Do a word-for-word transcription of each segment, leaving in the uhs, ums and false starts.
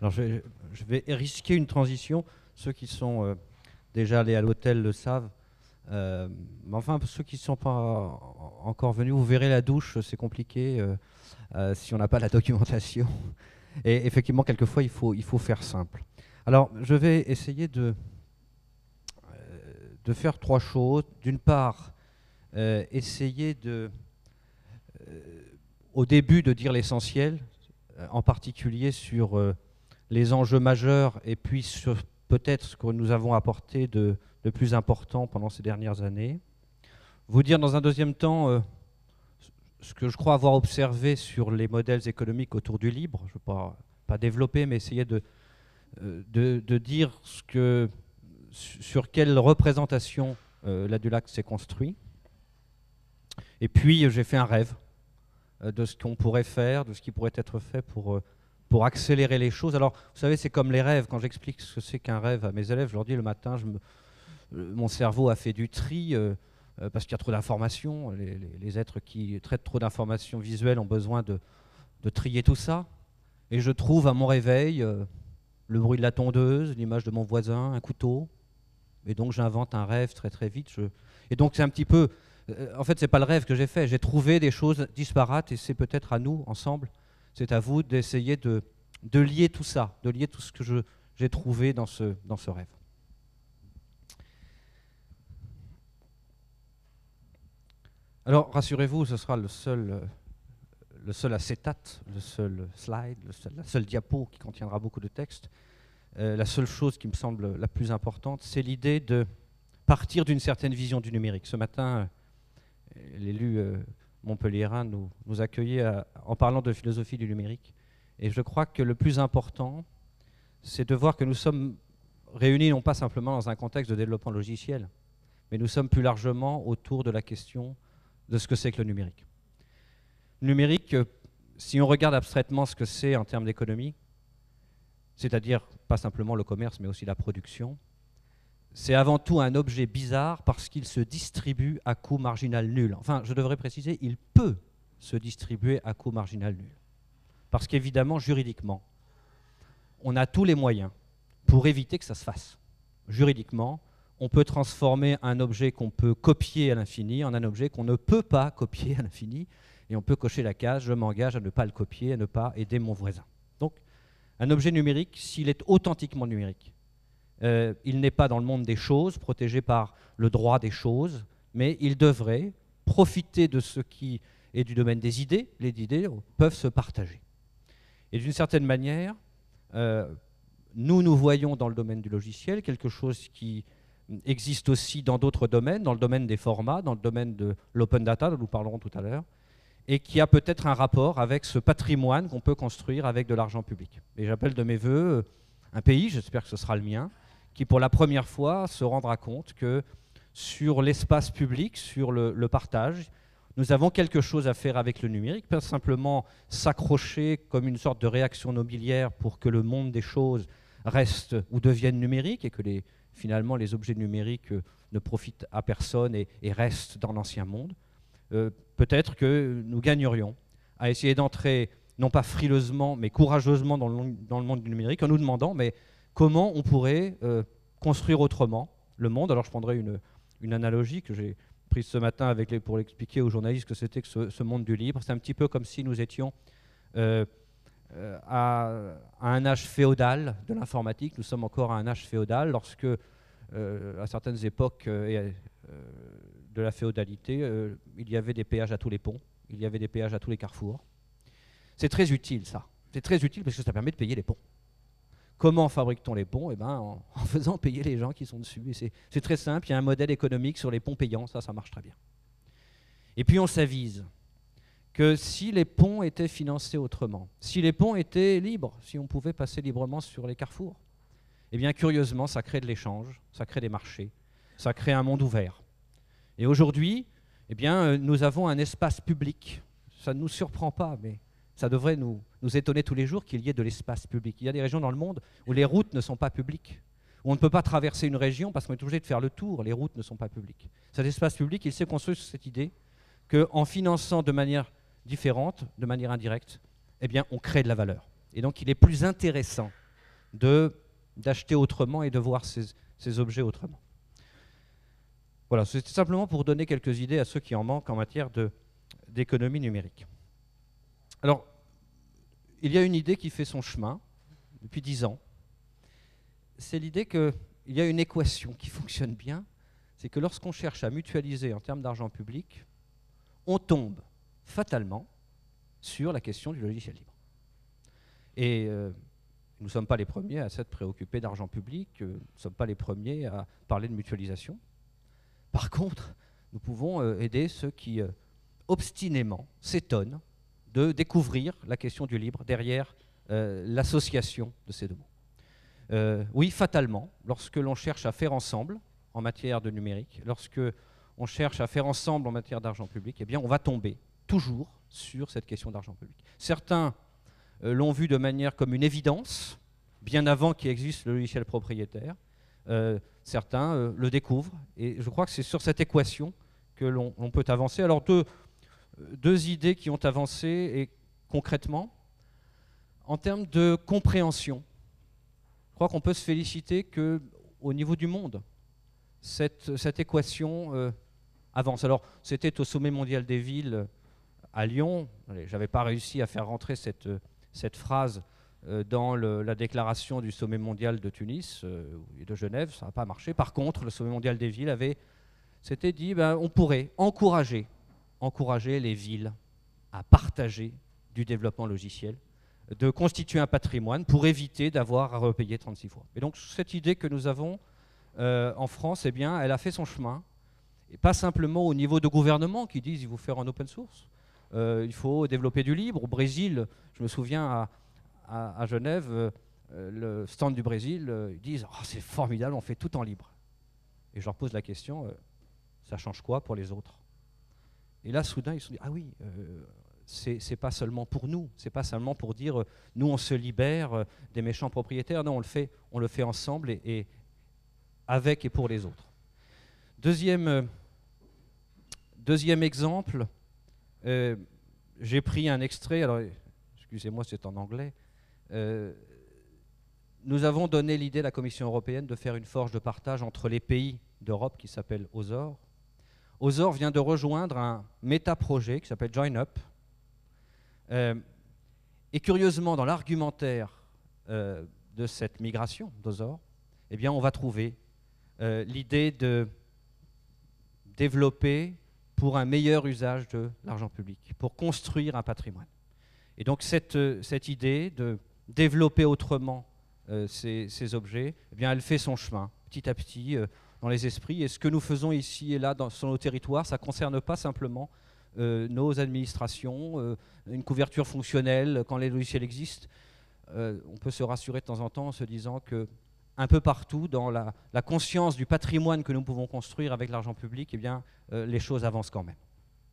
Alors je vais, je vais risquer une transition. Ceux qui sont euh, déjà allés à l'hôtel le savent. Euh, mais enfin, ceux qui ne sont pas encore venus, vous verrez la douche, c'est compliqué euh, euh, si on n'a pas la documentation. Et effectivement, quelquefois, il faut, il faut faire simple. Alors, je vais essayer de, euh, de faire trois choses. D'une part, euh, essayer de, euh, au début, de dire l'essentiel, euh, en particulier sur euh, les enjeux majeurs et puis sur peut-être ce que nous avons apporté de, de plus important pendant ces dernières années. Vous dire dans un deuxième temps euh, ce que je crois avoir observé sur les modèles économiques autour du libre. Je ne veux pas, pas développer, mais essayer de, euh, de, de dire ce que, sur quelle représentation euh, l'Adulac s'est construit. Et puis j'ai fait un rêve euh, de ce qu'on pourrait faire, de ce qui pourrait être fait pour... Euh, pour accélérer les choses. Alors, vous savez, c'est comme les rêves. Quand j'explique ce que c'est qu'un rêve à mes élèves, je leur dis le matin, je me, euh, mon cerveau a fait du tri euh, euh, parce qu'il y a trop d'informations. Les, les, les êtres qui traitent trop d'informations visuelles ont besoin de, de trier tout ça. Et je trouve à mon réveil euh, le bruit de la tondeuse, l'image de mon voisin, un couteau. Et donc, j'invente un rêve très très vite. Je... Et donc, c'est un petit peu... Euh, en fait, c'est pas le rêve que j'ai fait. J'ai trouvé des choses disparates et c'est peut-être à nous, ensemble, c'est à vous d'essayer de, de lier tout ça, de lier tout ce que je, j'ai trouvé dans ce, dans ce rêve. Alors, rassurez-vous, ce sera le seul, euh, le seul acétate, le seul slide, le seul, la seule diapo qui contiendra beaucoup de texte. Euh, la seule chose qui me semble la plus importante, c'est l'idée de partir d'une certaine vision du numérique. Ce matin, euh, l'élu... Euh, montpelliérain nous, nous accueillait à, en parlant de philosophie du numérique. Et je crois que le plus important, c'est de voir que nous sommes réunis non pas simplement dans un contexte de développement logiciel, mais nous sommes plus largement autour de la question de ce que c'est que le numérique. Le numérique, si on regarde abstraitement ce que c'est en termes d'économie, c'est-à-dire pas simplement le commerce, mais aussi la production, c'est avant tout un objet bizarre parce qu'il se distribue à coût marginal nul. Enfin, je devrais préciser, il peut se distribuer à coût marginal nul. Parce qu'évidemment, juridiquement, on a tous les moyens pour éviter que ça se fasse. Juridiquement, on peut transformer un objet qu'on peut copier à l'infini en un objet qu'on ne peut pas copier à l'infini. Et on peut cocher la case, je m'engage à ne pas le copier, à ne pas aider mon voisin. Donc, un objet numérique, s'il est authentiquement numérique, Euh, il n'est pas dans le monde des choses, protégé par le droit des choses, mais il devrait profiter de ce qui est du domaine des idées. Les idées peuvent se partager. Et d'une certaine manière, euh, nous, nous voyons dans le domaine du logiciel quelque chose qui existe aussi dans d'autres domaines, dans le domaine des formats, dans le domaine de l'open data, dont nous parlerons tout à l'heure, et qui a peut-être un rapport avec ce patrimoine qu'on peut construire avec de l'argent public. Et j'appelle de mes voeux un pays, j'espère que ce sera le mien, qui pour la première fois se rendra compte que sur l'espace public, sur le, le partage, nous avons quelque chose à faire avec le numérique, pas simplement s'accrocher comme une sorte de réaction nobiliaire pour que le monde des choses reste ou devienne numérique et que les, finalement les objets numériques ne profitent à personne et, et restent dans l'ancien monde. Euh, peut-être que nous gagnerions à essayer d'entrer, non pas frileusement, mais courageusement dans le, dans le monde du numérique, en nous demandant mais, comment on pourrait euh, construire autrement le monde. Alors je prendrai une, une analogie que j'ai prise ce matin avec les, pour expliquer aux journalistes que c'était que ce, ce monde du libre. C'est un petit peu comme si nous étions euh, euh, à, à un âge féodal de l'informatique. Nous sommes encore à un âge féodal lorsque, euh, à certaines époques euh, euh, de la féodalité, euh, il y avait des péages à tous les ponts, il y avait des péages à tous les carrefours. C'est très utile ça. C'est très utile parce que ça permet de payer les ponts. Comment fabrique-t-on les ponts? Eh ben, en, en faisant payer les gens qui sont dessus. Et c'est très simple, il y a un modèle économique sur les ponts payants, ça, ça marche très bien. Et puis on s'avise que si les ponts étaient financés autrement, si les ponts étaient libres, si on pouvait passer librement sur les carrefours, eh bien curieusement, ça crée de l'échange, ça crée des marchés, ça crée un monde ouvert. Et aujourd'hui, eh bien, nous avons un espace public. Ça ne nous surprend pas, mais ça devrait nous, nous étonner tous les jours qu'il y ait de l'espace public. Il y a des régions dans le monde où les routes ne sont pas publiques, où on ne peut pas traverser une région parce qu'on est obligé de faire le tour, les routes ne sont pas publiques. Cet espace public, il s'est construit sur cette idée qu'en finançant de manière différente, de manière indirecte, eh bien, on crée de la valeur. Et donc, il est plus intéressant d'acheter autrement et de voir ces, ces objets autrement. Voilà, c'était simplement pour donner quelques idées à ceux qui en manquent en matière d'économie numérique. Alors, il y a une idée qui fait son chemin depuis dix ans. C'est l'idée qu'il y a une équation qui fonctionne bien, c'est que lorsqu'on cherche à mutualiser en termes d'argent public, on tombe fatalement sur la question du logiciel libre. Et euh, nous ne sommes pas les premiers à s'être préoccupés d'argent public, euh, nous ne sommes pas les premiers à parler de mutualisation. Par contre, nous pouvons euh, aider ceux qui euh, obstinément s'étonnent de découvrir la question du libre derrière euh, l'association de ces deux mots. Euh, oui, fatalement, lorsque l'on cherche à faire ensemble en matière de numérique, lorsque on cherche à faire ensemble en matière d'argent public, eh bien, on va tomber toujours sur cette question d'argent public. Certains euh, l'ont vu de manière comme une évidence, bien avant qu'il existe le logiciel propriétaire. Euh, certains euh, le découvrent, et je crois que c'est sur cette équation que l'on peut avancer. Alors, deux, deux idées qui ont avancé, et concrètement, en termes de compréhension, je crois qu'on peut se féliciter qu'au niveau du monde, cette, cette équation euh, avance. Alors, c'était au sommet mondial des villes à Lyon. Je n'avais pas réussi à faire rentrer cette, cette phrase euh, dans le, la déclaration du sommet mondial de Tunis euh, et de Genève. Ça n'a pas marché. Par contre, le sommet mondial des villes avait s'était dit ben, on pourrait encourager, encourager les villes à partager du développement logiciel, de constituer un patrimoine pour éviter d'avoir à repayer trente-six fois. Et donc cette idée que nous avons euh, en France, eh bien, elle a fait son chemin, et pas simplement au niveau de gouvernement qui disent il faut faire en open source, euh, il faut développer du libre. Au Brésil, je me souviens à, à, à Genève, euh, le stand du Brésil, euh, ils disent oh, c'est formidable, on fait tout en libre. Et je leur pose la question, euh, ça change quoi pour les autres? Et là, soudain, ils se sont dit ah oui, euh, c'est pas seulement pour nous, c'est pas seulement pour dire euh, nous on se libère euh, des méchants propriétaires, non, on le fait, on le fait ensemble et, et avec et pour les autres. Deuxième, euh, deuxième exemple, euh, j'ai pris un extrait, alors excusez-moi c'est en anglais, euh, nous avons donné l'idée à la Commission européenne de faire une forge de partage entre les pays d'Europe qui s'appelle Ozor. Ozor vient de rejoindre un méta-projet qui s'appelle JoinUp. Euh, et curieusement, dans l'argumentaire euh, de cette migration d'Ozor, eh bien, on va trouver euh, l'idée de développer pour un meilleur usage de l'argent public, pour construire un patrimoine. Et donc cette, cette idée de développer autrement euh, ces, ces objets, eh bien, elle fait son chemin petit à petit euh, dans les esprits. Et ce que nous faisons ici et là dans, sur nos territoires, ça ne concerne pas simplement euh, nos administrations, euh, une couverture fonctionnelle quand les logiciels existent. Euh, on peut se rassurer de temps en temps en se disant que un peu partout, dans la, la conscience du patrimoine que nous pouvons construire avec l'argent public, eh bien, euh, les choses avancent quand même.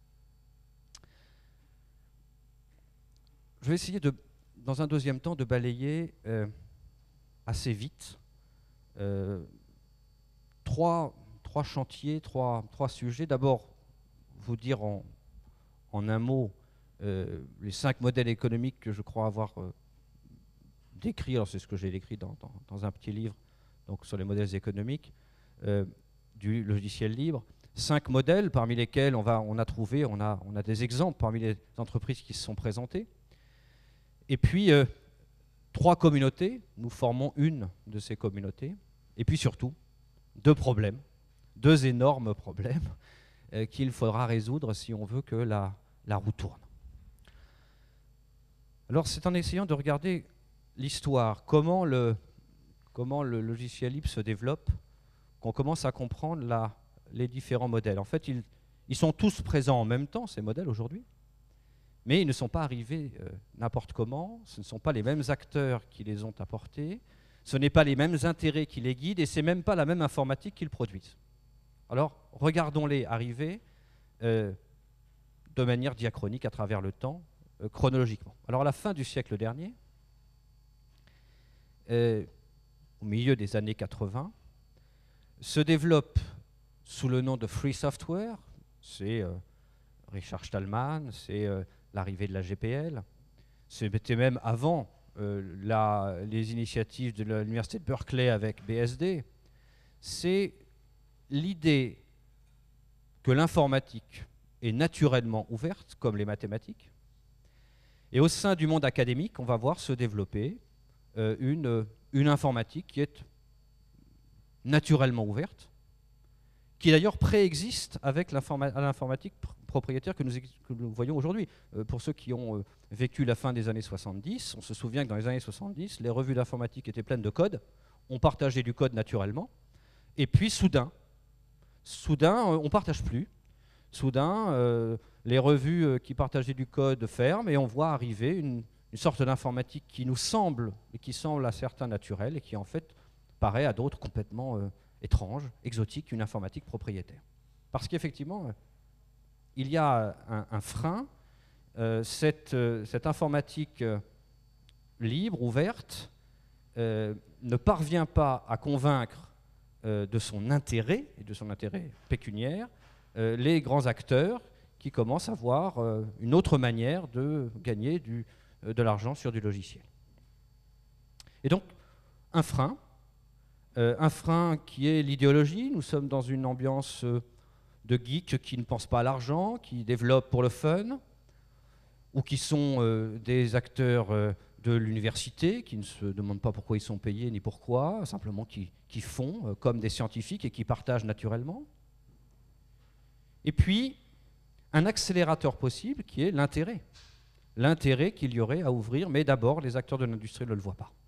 Je vais essayer, de, dans un deuxième temps, de balayer euh, assez vite euh, trois, trois chantiers, trois, trois sujets. D'abord, vous dire en, en un mot euh, les cinq modèles économiques que je crois avoir euh, décrits. Alors c'est ce que j'ai décrit dans, dans, dans un petit livre donc sur les modèles économiques euh, du logiciel libre. Cinq modèles parmi lesquels on, va, on a trouvé, on a, on a des exemples parmi les entreprises qui se sont présentées. Et puis, euh, trois communautés, nous formons une de ces communautés. Et puis surtout, deux problèmes, deux énormes problèmes euh, qu'il faudra résoudre si on veut que la, la roue tourne. Alors c'est en essayant de regarder l'histoire, comment le, comment le logiciel libre se développe, qu'on commence à comprendre la, les différents modèles. En fait, ils, ils sont tous présents en même temps, ces modèles, aujourd'hui. Mais ils ne sont pas arrivés euh, n'importe comment, ce ne sont pas les mêmes acteurs qui les ont apportés, ce n'est pas les mêmes intérêts qui les guident, et ce n'est même pas la même informatique qu'ils produisent. Alors, regardons-les arriver euh, de manière diachronique à travers le temps, euh, chronologiquement. Alors, à la fin du siècle dernier, euh, au milieu des années quatre-vingt, se développe sous le nom de Free Software, c'est euh, Richard Stallman, c'est... Euh, l'arrivée de la G P L. C'était même avant euh, la, les initiatives de l'université de Berkeley avec B S D, c'est l'idée que l'informatique est naturellement ouverte, comme les mathématiques, et au sein du monde académique, on va voir se développer euh, une, une informatique qui est naturellement ouverte, qui d'ailleurs préexiste avec l'informatique pr propriétaire que nous, que nous voyons aujourd'hui. Euh, pour ceux qui ont euh, vécu la fin des années soixante-dix, on se souvient que dans les années soixante-dix, les revues d'informatique étaient pleines de code, on partageait du code naturellement, et puis soudain, soudain, euh, on ne partage plus. Soudain, euh, les revues euh, qui partageaient du code ferment et on voit arriver une, une sorte d'informatique qui nous semble, et qui semble à certains naturelle, et qui en fait paraît à d'autres complètement euh, étrange, exotique, une informatique propriétaire. Parce qu'effectivement, euh, il y a un, un frein, euh, cette, euh, cette informatique euh, libre, ouverte, euh, ne parvient pas à convaincre euh, de son intérêt, et de son intérêt pécuniaire, euh, les grands acteurs qui commencent à voir euh, une autre manière de gagner du, euh, de l'argent sur du logiciel. Et donc, un frein, Euh, un frein qui est l'idéologie. Nous sommes dans une ambiance euh, de geeks qui ne pensent pas à l'argent, qui développent pour le fun, ou qui sont euh, des acteurs euh, de l'université, qui ne se demandent pas pourquoi ils sont payés ni pourquoi, simplement qui, qui font euh, comme des scientifiques et qui partagent naturellement. Et puis, un accélérateur possible qui est l'intérêt. L'intérêt qu'il y aurait à ouvrir, mais d'abord, les acteurs de l'industrie ne le voient pas.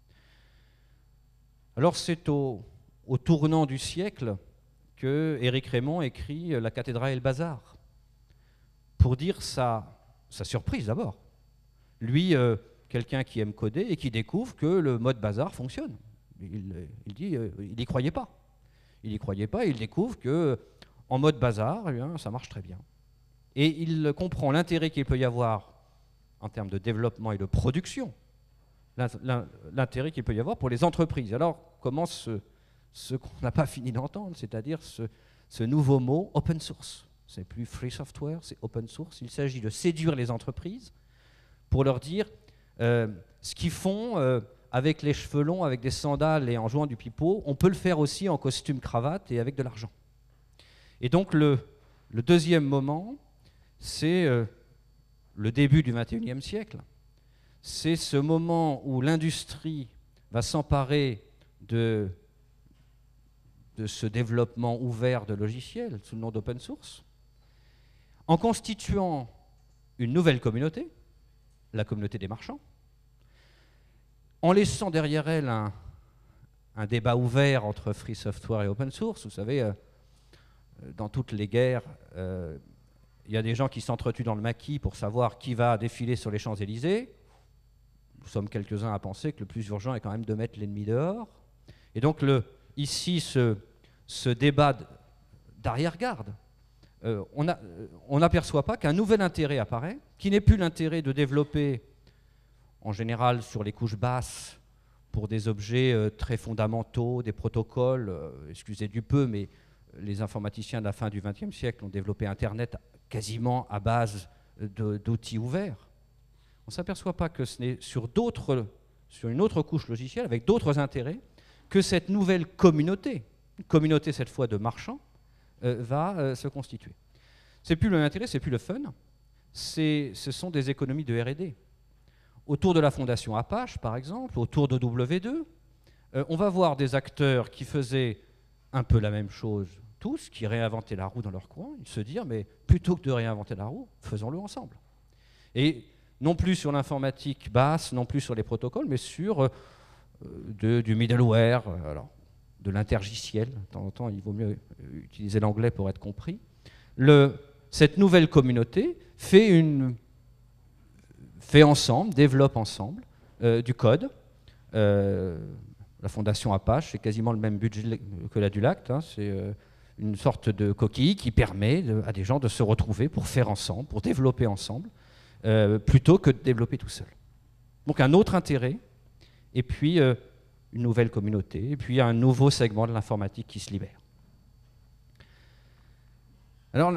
Alors c'est au, au tournant du siècle que Éric Raymond écrit La cathédrale et le bazar, pour dire sa, sa surprise d'abord. Lui, euh, quelqu'un qui aime coder et qui découvre que le mode bazar fonctionne. Il, il dit, euh, il n'y croyait pas. Il n'y croyait pas et il découvre que en mode bazar, eh bien, ça marche très bien. Et il comprend l'intérêt qu'il peut y avoir en termes de développement et de production, l'intérêt qu'il peut y avoir pour les entreprises. Alors commence ce, ce qu'on n'a pas fini d'entendre, c'est-à-dire ce, ce nouveau mot open source. C'est plus free software, c'est open source. Il s'agit de séduire les entreprises pour leur dire euh, ce qu'ils font euh, avec les cheveux longs, avec des sandales et en jouant du pipeau, on peut le faire aussi en costume cravate et avec de l'argent. Et donc le, le deuxième moment, c'est euh, le début du vingt et unième siècle. C'est ce moment où l'industrie va s'emparer de, de ce développement ouvert de logiciels sous le nom d'open source, en constituant une nouvelle communauté, la communauté des marchands, en laissant derrière elle un, un débat ouvert entre free software et open source. Vous savez, euh, dans toutes les guerres, euh, il y a des gens qui s'entretuent dans le maquis pour savoir qui va défiler sur les Champs-Élysées. Nous sommes quelques-uns à penser que le plus urgent est quand même de mettre l'ennemi dehors. Et donc le, ici, ce, ce débat d'arrière-garde, euh, on n'aperçoit pas qu'un nouvel intérêt apparaît, qui n'est plus l'intérêt de développer, en général sur les couches basses, pour des objets euh, très fondamentaux, des protocoles, euh, excusez du peu, mais les informaticiens de la fin du vingtième siècle ont développé Internet quasiment à base d'outils ouverts. On ne s'aperçoit pas que ce n'est sur, sur une autre couche logicielle, avec d'autres intérêts, que cette nouvelle communauté, une communauté cette fois de marchands, euh, va euh, se constituer. Ce n'est plus l'intérêt, ce n'est plus le fun, ce sont des économies de R et D. Autour de la fondation Apache, par exemple, autour de W deux, euh, on va voir des acteurs qui faisaient un peu la même chose tous, qui réinventaient la roue dans leur coin, ils se dirent, mais plutôt que de réinventer la roue, faisons-le ensemble. Et non plus sur l'informatique basse, non plus sur les protocoles, mais sur euh, de, du middleware, euh, alors, de l'intergiciel. De temps en temps, il vaut mieux utiliser l'anglais pour être compris. Le, cette nouvelle communauté fait, une, fait ensemble, développe ensemble euh, du code. Euh, la fondation Apache, c'est quasiment le même budget que la Dulac. Hein, c'est euh, une sorte de coquille qui permet de, à des gens de se retrouver pour faire ensemble, pour développer ensemble. Euh, plutôt que de développer tout seul. Donc un autre intérêt, et puis euh, une nouvelle communauté, et puis un nouveau segment de l'informatique qui se libère. Alors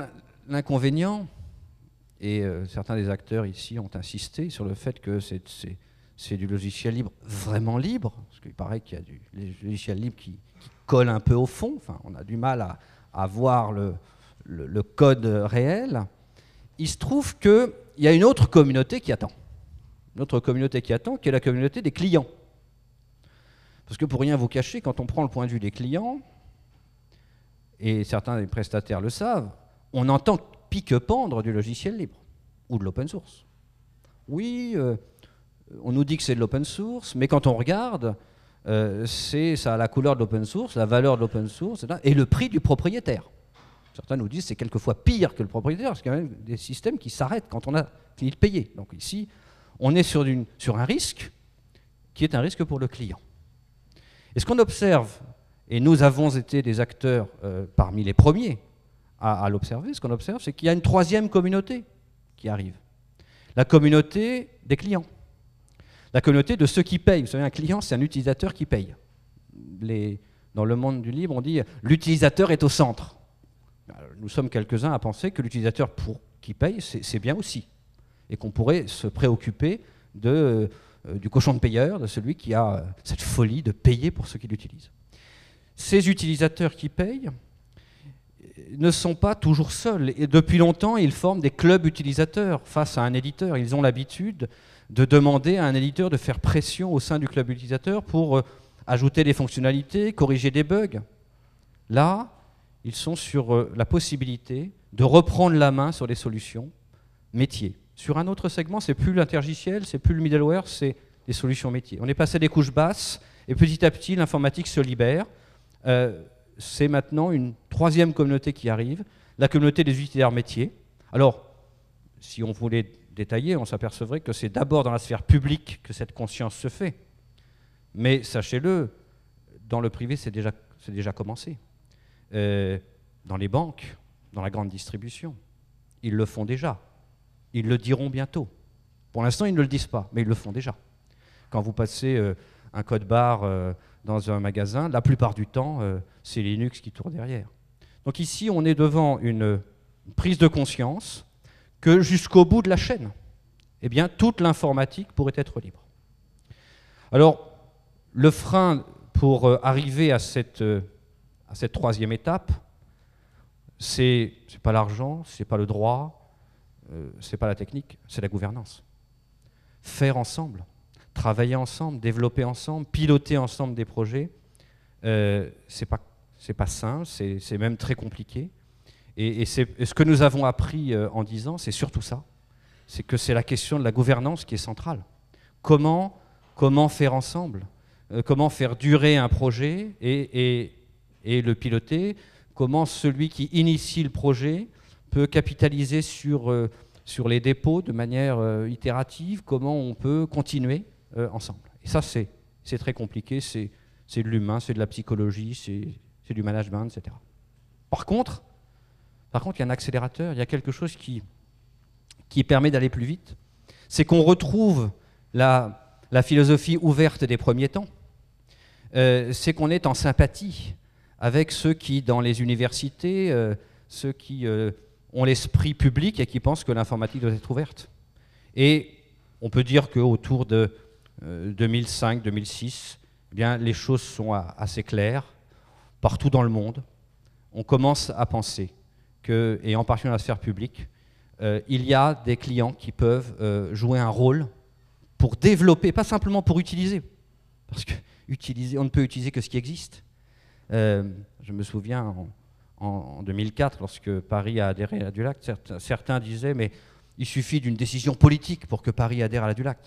l'inconvénient, et euh, certains des acteurs ici ont insisté sur le fait que c'est c'est du logiciel libre vraiment libre, parce qu'il paraît qu'il y a du logiciel libre qui, qui colle un peu au fond, enfin, on a du mal à, à voir le, le, le code réel. Il se trouve qu'il y a une autre communauté qui attend. Une autre communauté qui attend, qui est la communauté des clients. Parce que pour rien vous cacher, quand on prend le point de vue des clients, et certains des prestataires le savent, on entend pique-pendre du logiciel libre ou de l'open source. Oui, euh, on nous dit que c'est de l'open source, mais quand on regarde, euh, ça a la couleur de l'open source, la valeur de l'open source, et le prix du propriétaire. Certains nous disent que c'est quelquefois pire que le propriétaire, parce qu'il y a même des systèmes qui s'arrêtent quand on a fini de payer. Donc ici, on est sur, une, sur un risque qui est un risque pour le client. Et ce qu'on observe, et nous avons été des acteurs euh, parmi les premiers à, à l'observer, ce qu'on observe, c'est qu'il y a une troisième communauté qui arrive. La communauté des clients. La communauté de ceux qui payent. Vous savez, un client, c'est un utilisateur qui paye. Les, dans le monde du libre, on dit « l'utilisateur est au centre ». Nous sommes quelques-uns à penser que l'utilisateur pour qui paye, c'est bien aussi. Et qu'on pourrait se préoccuper de, euh, du cochon de payeur, de celui qui a euh, cette folie de payer pour ceux qui l'utilisent. Ces utilisateurs qui payent ne sont pas toujours seuls. Et depuis longtemps, ils forment des clubs utilisateurs face à un éditeur. Ils ont l'habitude de demander à un éditeur de faire pression au sein du club utilisateur pour euh, ajouter des fonctionnalités, corriger des bugs. Là, ils sont sur euh, la possibilité de reprendre la main sur les solutions métiers. Sur un autre segment, c'est plus l'intergiciel, c'est plus le middleware, c'est des solutions métiers. On est passé des couches basses et petit à petit, l'informatique se libère. Euh, c'est maintenant une troisième communauté qui arrive, la communauté des utilisateurs métiers. Alors, si on voulait détailler, on s'apercevrait que c'est d'abord dans la sphère publique que cette conscience se fait. Mais sachez-le, dans le privé, c'est déjà, c'est déjà commencé. Euh, dans les banques, dans la grande distribution, ils le font déjà. Ils le diront bientôt. Pour l'instant, ils ne le disent pas, mais ils le font déjà. Quand vous passez euh, un code barre euh, dans un magasin, la plupart du temps, euh, c'est Linux qui tourne derrière. Donc ici, on est devant une, une prise de conscience que jusqu'au bout de la chaîne, eh bien, toute l'informatique pourrait être libre. Alors, le frein pour euh, arriver à cette, euh, à cette troisième étape, c'est c'est pas l'argent, c'est pas le droit, euh, c'est pas la technique, c'est la gouvernance. Faire ensemble, travailler ensemble, développer ensemble, piloter ensemble des projets, euh, c'est pas, c'est pas simple, c'est même très compliqué. Et, et, et ce que nous avons appris euh, en dix ans, c'est surtout ça. C'est que c'est la question de la gouvernance qui est centrale. Comment, comment faire ensemble, euh, comment faire durer un projet et, et, et le piloter, comment celui qui initie le projet peut capitaliser sur, euh, sur les dépôts de manière euh, itérative, comment on peut continuer euh, ensemble. Et ça, c'est très compliqué, c'est de l'humain, c'est de la psychologie, c'est du management, et cetera. Par contre, par contre, il y a un accélérateur, il y a quelque chose qui, qui permet d'aller plus vite. C'est qu'on retrouve la, la philosophie ouverte des premiers temps. Euh, c'est qu'on est en sympathie avec ceux qui, dans les universités, euh, ceux qui euh, ont l'esprit public et qui pensent que l'informatique doit être ouverte. Et on peut dire qu'autour de euh, deux mille cinq deux mille six, eh bien, les choses sont à, assez claires. Partout dans le monde, on commence à penser que, et en particulier dans la sphère publique, euh, il y a des clients qui peuvent euh, jouer un rôle pour développer, pas simplement pour utiliser, parce que utiliser, on ne peut utiliser que ce qui existe. Euh, je me souviens en, en, en deux mille quatre, lorsque Paris a adhéré à la Dulac, certains, certains disaient mais il suffit d'une décision politique pour que Paris adhère à la Dulac.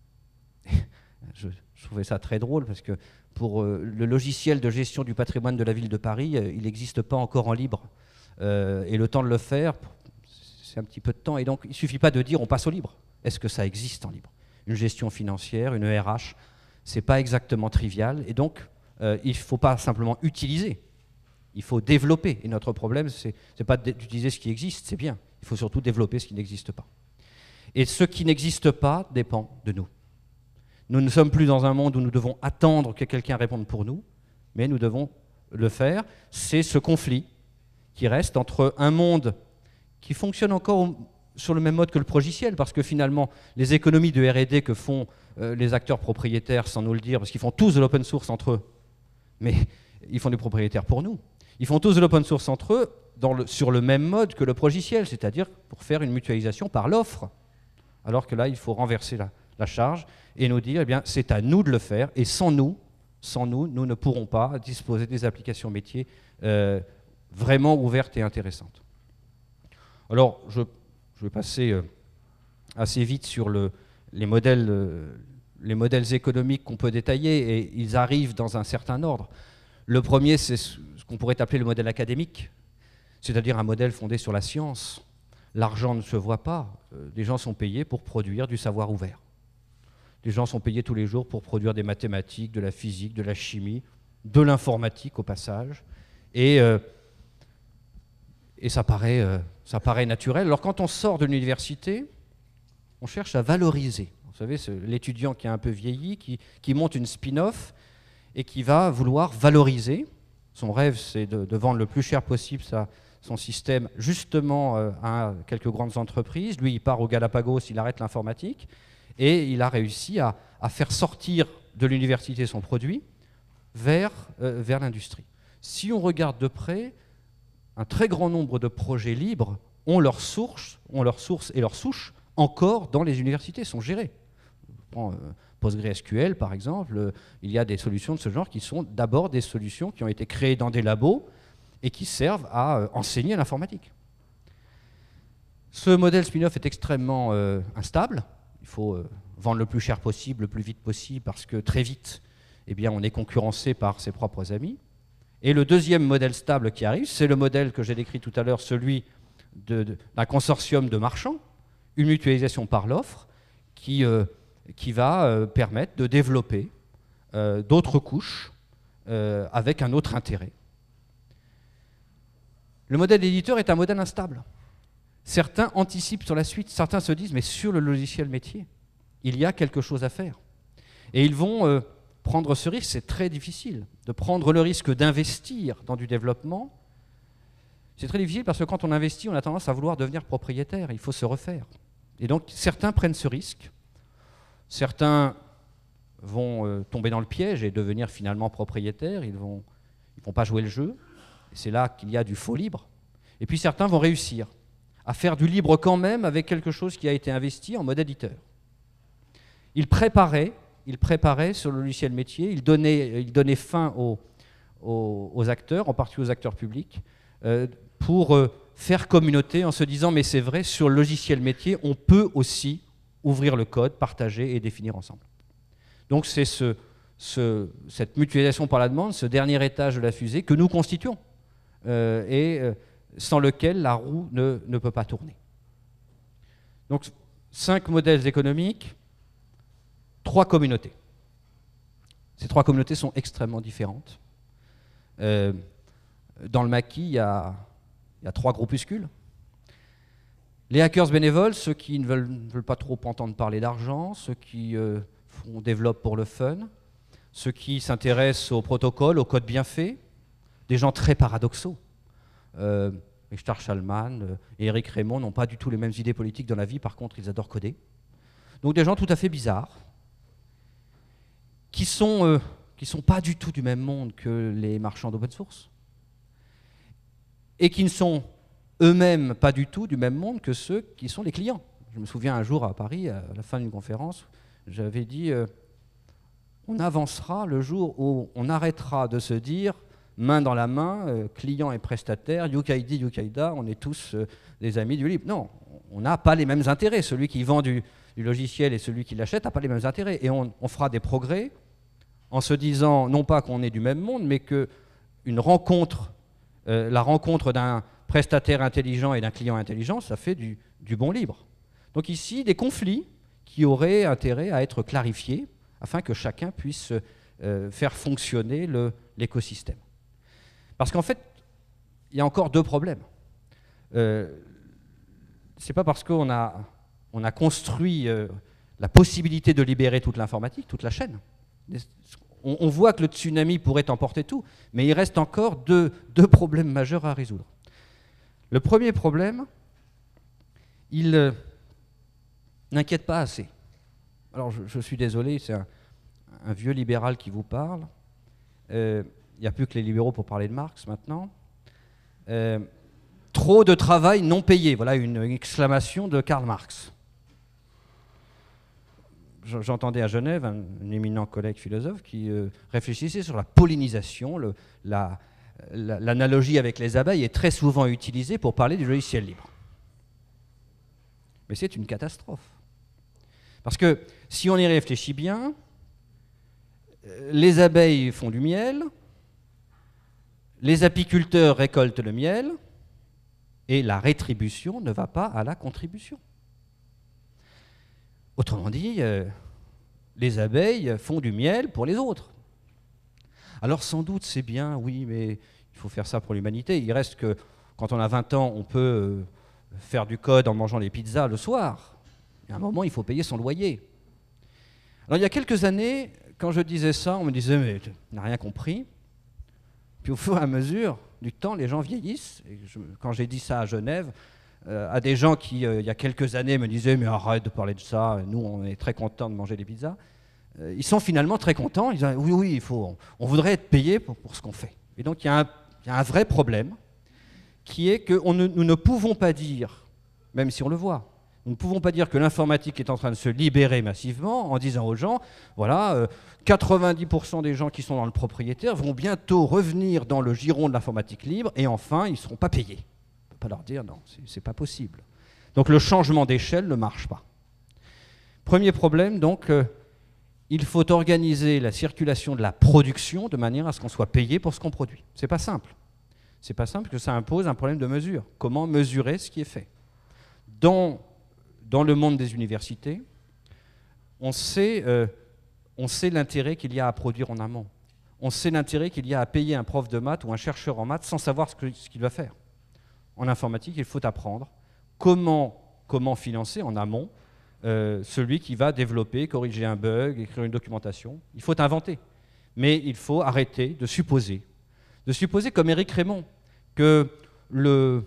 je, je trouvais ça très drôle parce que pour euh, le logiciel de gestion du patrimoine de la ville de Paris, euh, il n'existe pas encore en libre. Euh, et le temps de le faire, c'est un petit peu de temps. Et donc, il ne suffit pas de dire on passe au libre. Est-ce que ça existe en libre? Une gestion financière, une E R H, ce n'est pas exactement trivial. Et donc, euh, il ne faut pas simplement utiliser, il faut développer. Et notre problème, ce n'est pas d'utiliser ce qui existe, c'est bien. Il faut surtout développer ce qui n'existe pas. Et ce qui n'existe pas dépend de nous. Nous ne sommes plus dans un monde où nous devons attendre que quelqu'un réponde pour nous, mais nous devons le faire. C'est ce conflit qui reste entre un monde qui fonctionne encore sur le même mode que le progiciel, parce que finalement, les économies de R et D que font euh, les acteurs propriétaires, sans nous le dire, parce qu'ils font tous de l'open source entre eux, mais ils font des propriétaires pour nous. Ils font tous de l'open source entre eux dans le, sur le même mode que le progiciel, c'est-à-dire pour faire une mutualisation par l'offre. Alors que là, il faut renverser la, la charge et nous dire, eh bien, c'est à nous de le faire, et sans nous, sans nous, nous ne pourrons pas disposer des applications métiers euh, vraiment ouvertes et intéressantes. Alors, je, je vais passer euh, assez vite sur le, les, modèles, euh, les modèles économiques qu'on peut détailler, et ils arrivent dans un certain ordre. Le premier, c'est ce qu'on pourrait appeler le modèle académique, c'est-à-dire un modèle fondé sur la science. L'argent ne se voit pas. Euh, les gens sont payés pour produire du savoir ouvert. Les gens sont payés tous les jours pour produire des mathématiques, de la physique, de la chimie, de l'informatique au passage. Et, euh, et ça, paraît, euh, ça paraît naturel. Alors quand on sort de l'université, on cherche à valoriser. Vous savez, l'étudiant qui a un peu vieilli, qui, qui monte une spin-off et qui va vouloir valoriser. Son rêve, c'est de, de vendre le plus cher possible sa, son système justement euh, à quelques grandes entreprises. Lui, il part au Galapagos, il arrête l'informatique. Et il a réussi à, à faire sortir de l'université son produit vers, euh, vers l'industrie. Si on regarde de près, un très grand nombre de projets libres ont leur source, ont leur source et leur souche encore dans les universités, sont gérés. On prend euh, PostgreSQL par exemple, euh, il y a des solutions de ce genre qui sont d'abord des solutions qui ont été créées dans des labos et qui servent à euh, enseigner l'informatique. Ce modèle spin-off est extrêmement euh, instable. Il faut euh, vendre le plus cher possible, le plus vite possible, parce que très vite, eh bien, on est concurrencé par ses propres amis. Et le deuxième modèle stable qui arrive, c'est le modèle que j'ai décrit tout à l'heure, celui d'un consortium de marchands, une mutualisation par l'offre, qui, euh, qui va euh, permettre de développer euh, d'autres couches euh, avec un autre intérêt. Le modèle éditeur est un modèle instable. Certains anticipent sur la suite, certains se disent, mais sur le logiciel métier, il y a quelque chose à faire. Et ils vont euh, prendre ce risque, c'est très difficile, de prendre le risque d'investir dans du développement. C'est très difficile parce que quand on investit, on a tendance à vouloir devenir propriétaire, il faut se refaire. Et donc certains prennent ce risque, certains vont euh, tomber dans le piège et devenir finalement propriétaires, ils ne vont, ils vont pas jouer le jeu, et c'est là qu'il y a du faux libre. Et puis certains vont réussir à faire du libre quand même avec quelque chose qui a été investi en mode éditeur. Il préparait, il préparait sur le logiciel métier, il donnait, il donnait fin aux, aux, aux acteurs, en particulier aux acteurs publics, euh, pour euh, faire communauté en se disant mais c'est vrai, sur le logiciel métier, on peut aussi ouvrir le code, partager et définir ensemble. Donc c'est ce, ce, cette mutualisation par la demande, ce dernier étage de la fusée que nous constituons. Euh, et euh, sans lequel la roue ne, ne peut pas tourner. Donc, cinq modèles économiques, trois communautés. Ces trois communautés sont extrêmement différentes. Euh, dans le maquis, il y, a, il y a trois groupuscules. Les hackers bénévoles, ceux qui ne veulent, ne veulent pas trop entendre parler d'argent, ceux qui euh, font, développent pour le fun, ceux qui s'intéressent au protocole, au code bien fait, des gens très paradoxaux. Euh, Richard Stallman euh, et Éric Raymond n'ont pas du tout les mêmes idées politiques dans la vie, par contre ils adorent coder. Donc des gens tout à fait bizarres, qui sont, euh, qui sont pas du tout du même monde que les marchands d'open source, et qui ne sont eux-mêmes pas du tout du même monde que ceux qui sont les clients. Je me souviens un jour à Paris, à la fin d'une conférence, j'avais dit euh, on avancera le jour où on arrêtera de se dire main dans la main, euh, client et prestataire, Yukaidi, Yukaida, on est tous euh, des amis du libre. Non, on n'a pas les mêmes intérêts. Celui qui vend du, du logiciel et celui qui l'achète n'a pas les mêmes intérêts. Et on, on fera des progrès en se disant, non pas qu'on est du même monde, mais qu'une rencontre, euh, la rencontre d'un prestataire intelligent et d'un client intelligent, ça fait du, du bon libre. Donc ici, des conflits qui auraient intérêt à être clarifiés afin que chacun puisse euh, faire fonctionner l'écosystème. Parce qu'en fait, il y a encore deux problèmes. Euh, Ce n'est pas parce qu'on a, on a construit euh, la possibilité de libérer toute l'informatique, toute la chaîne. On, on voit que le tsunami pourrait emporter tout, mais il reste encore deux, deux problèmes majeurs à résoudre. Le premier problème, il euh, n'inquiète pas assez. Alors je, je suis désolé, c'est un, un vieux libéral qui vous parle. Il euh, n'y a plus que les libéraux pour parler de Marx maintenant. Euh, trop de travail non payé, voilà une, une exclamation de Karl Marx. J'entendais à Genève un, un éminent collègue philosophe qui euh, réfléchissait sur la pollinisation. Le, la, la, l'analogie avec les abeilles est très souvent utilisée pour parler du logiciel libre. Mais c'est une catastrophe. Parce que si on y réfléchit bien, les abeilles font du miel, les apiculteurs récoltent le miel, et la rétribution ne va pas à la contribution. Autrement dit, euh, les abeilles font du miel pour les autres. Alors sans doute c'est bien, oui, mais il faut faire ça pour l'humanité. Il reste que quand on a vingt ans, on peut euh, faire du code en mangeant les pizzas le soir. À un moment, il faut payer son loyer. Alors il y a quelques années, quand je disais ça, on me disait « mais tu n'as rien compris ». Puis au fur et à mesure du temps, les gens vieillissent. Et je, quand j'ai dit ça à Genève, euh, à des gens qui, euh, il y a quelques années, me disaient « mais arrête de parler de ça, nous on est très contents de manger des pizzas euh, », ils sont finalement très contents. Ils disent « oui, oui, il faut, on, on voudrait être payé pour, pour ce qu'on fait ». Et donc il y, a un, il y a un vrai problème qui est que on ne, nous ne pouvons pas dire, même si on le voit, nous ne pouvons pas dire que l'informatique est en train de se libérer massivement en disant aux gens, voilà, euh, quatre-vingt-dix pour cent des gens qui sont dans le propriétaire vont bientôt revenir dans le giron de l'informatique libre et enfin, ils ne seront pas payés. On ne peut pas leur dire, non, ce n'est pas possible. Donc le changement d'échelle ne marche pas. Premier problème, donc, euh, il faut organiser la circulation de la production de manière à ce qu'on soit payé pour ce qu'on produit. Ce n'est pas simple. Ce n'est pas simple parce que ça impose un problème de mesure. Comment mesurer ce qui est fait ? Dans Dans le monde des universités, on sait, euh, on sait l'intérêt qu'il y a à produire en amont. On sait l'intérêt qu'il y a à payer un prof de maths ou un chercheur en maths sans savoir ce, que, ce qu'il va faire. En informatique, il faut apprendre comment, comment financer en amont euh, celui qui va développer, corriger un bug, écrire une documentation. Il faut inventer. Mais il faut arrêter de supposer. De supposer, comme Éric Rémond, que le...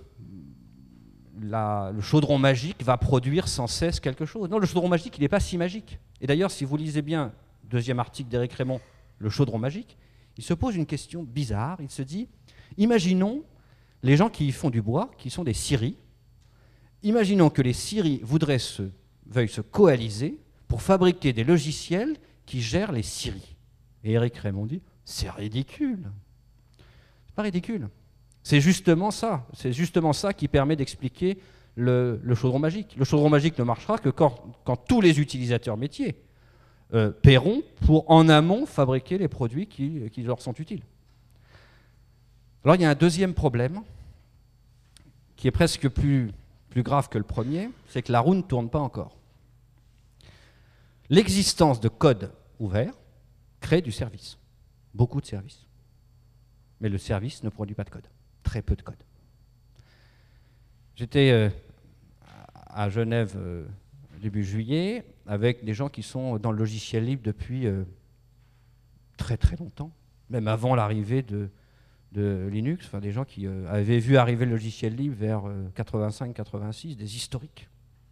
La, le chaudron magique va produire sans cesse quelque chose. Non, le chaudron magique, il n'est pas si magique. Et d'ailleurs, si vous lisez bien le deuxième article d'Éric Rémond, le chaudron magique, il se pose une question bizarre. Il se dit, imaginons les gens qui font du bois, qui sont des scieries, imaginons que les scieries voudraient se, veuillent se coaliser pour fabriquer des logiciels qui gèrent les scieries. Et Éric Rémond dit, c'est ridicule. C'est pas ridicule. C'est justement ça, c'est justement ça qui permet d'expliquer le, le chaudron magique. Le chaudron magique ne marchera que quand, quand tous les utilisateurs métiers euh, paieront pour en amont fabriquer les produits qui, qui leur sont utiles. Alors il y a un deuxième problème qui est presque plus, plus grave que le premier, c'est que la roue ne tourne pas encore. L'existence de code ouvert crée du service, beaucoup de services. Mais le service ne produit pas de code. Très peu de code. J'étais euh, à Genève euh, début juillet avec des gens qui sont dans le logiciel libre depuis euh, très très longtemps, même avant l'arrivée de, de Linux, enfin des gens qui euh, avaient vu arriver le logiciel libre vers euh, quatre-vingt-cinq quatre-vingt-six, des historiques,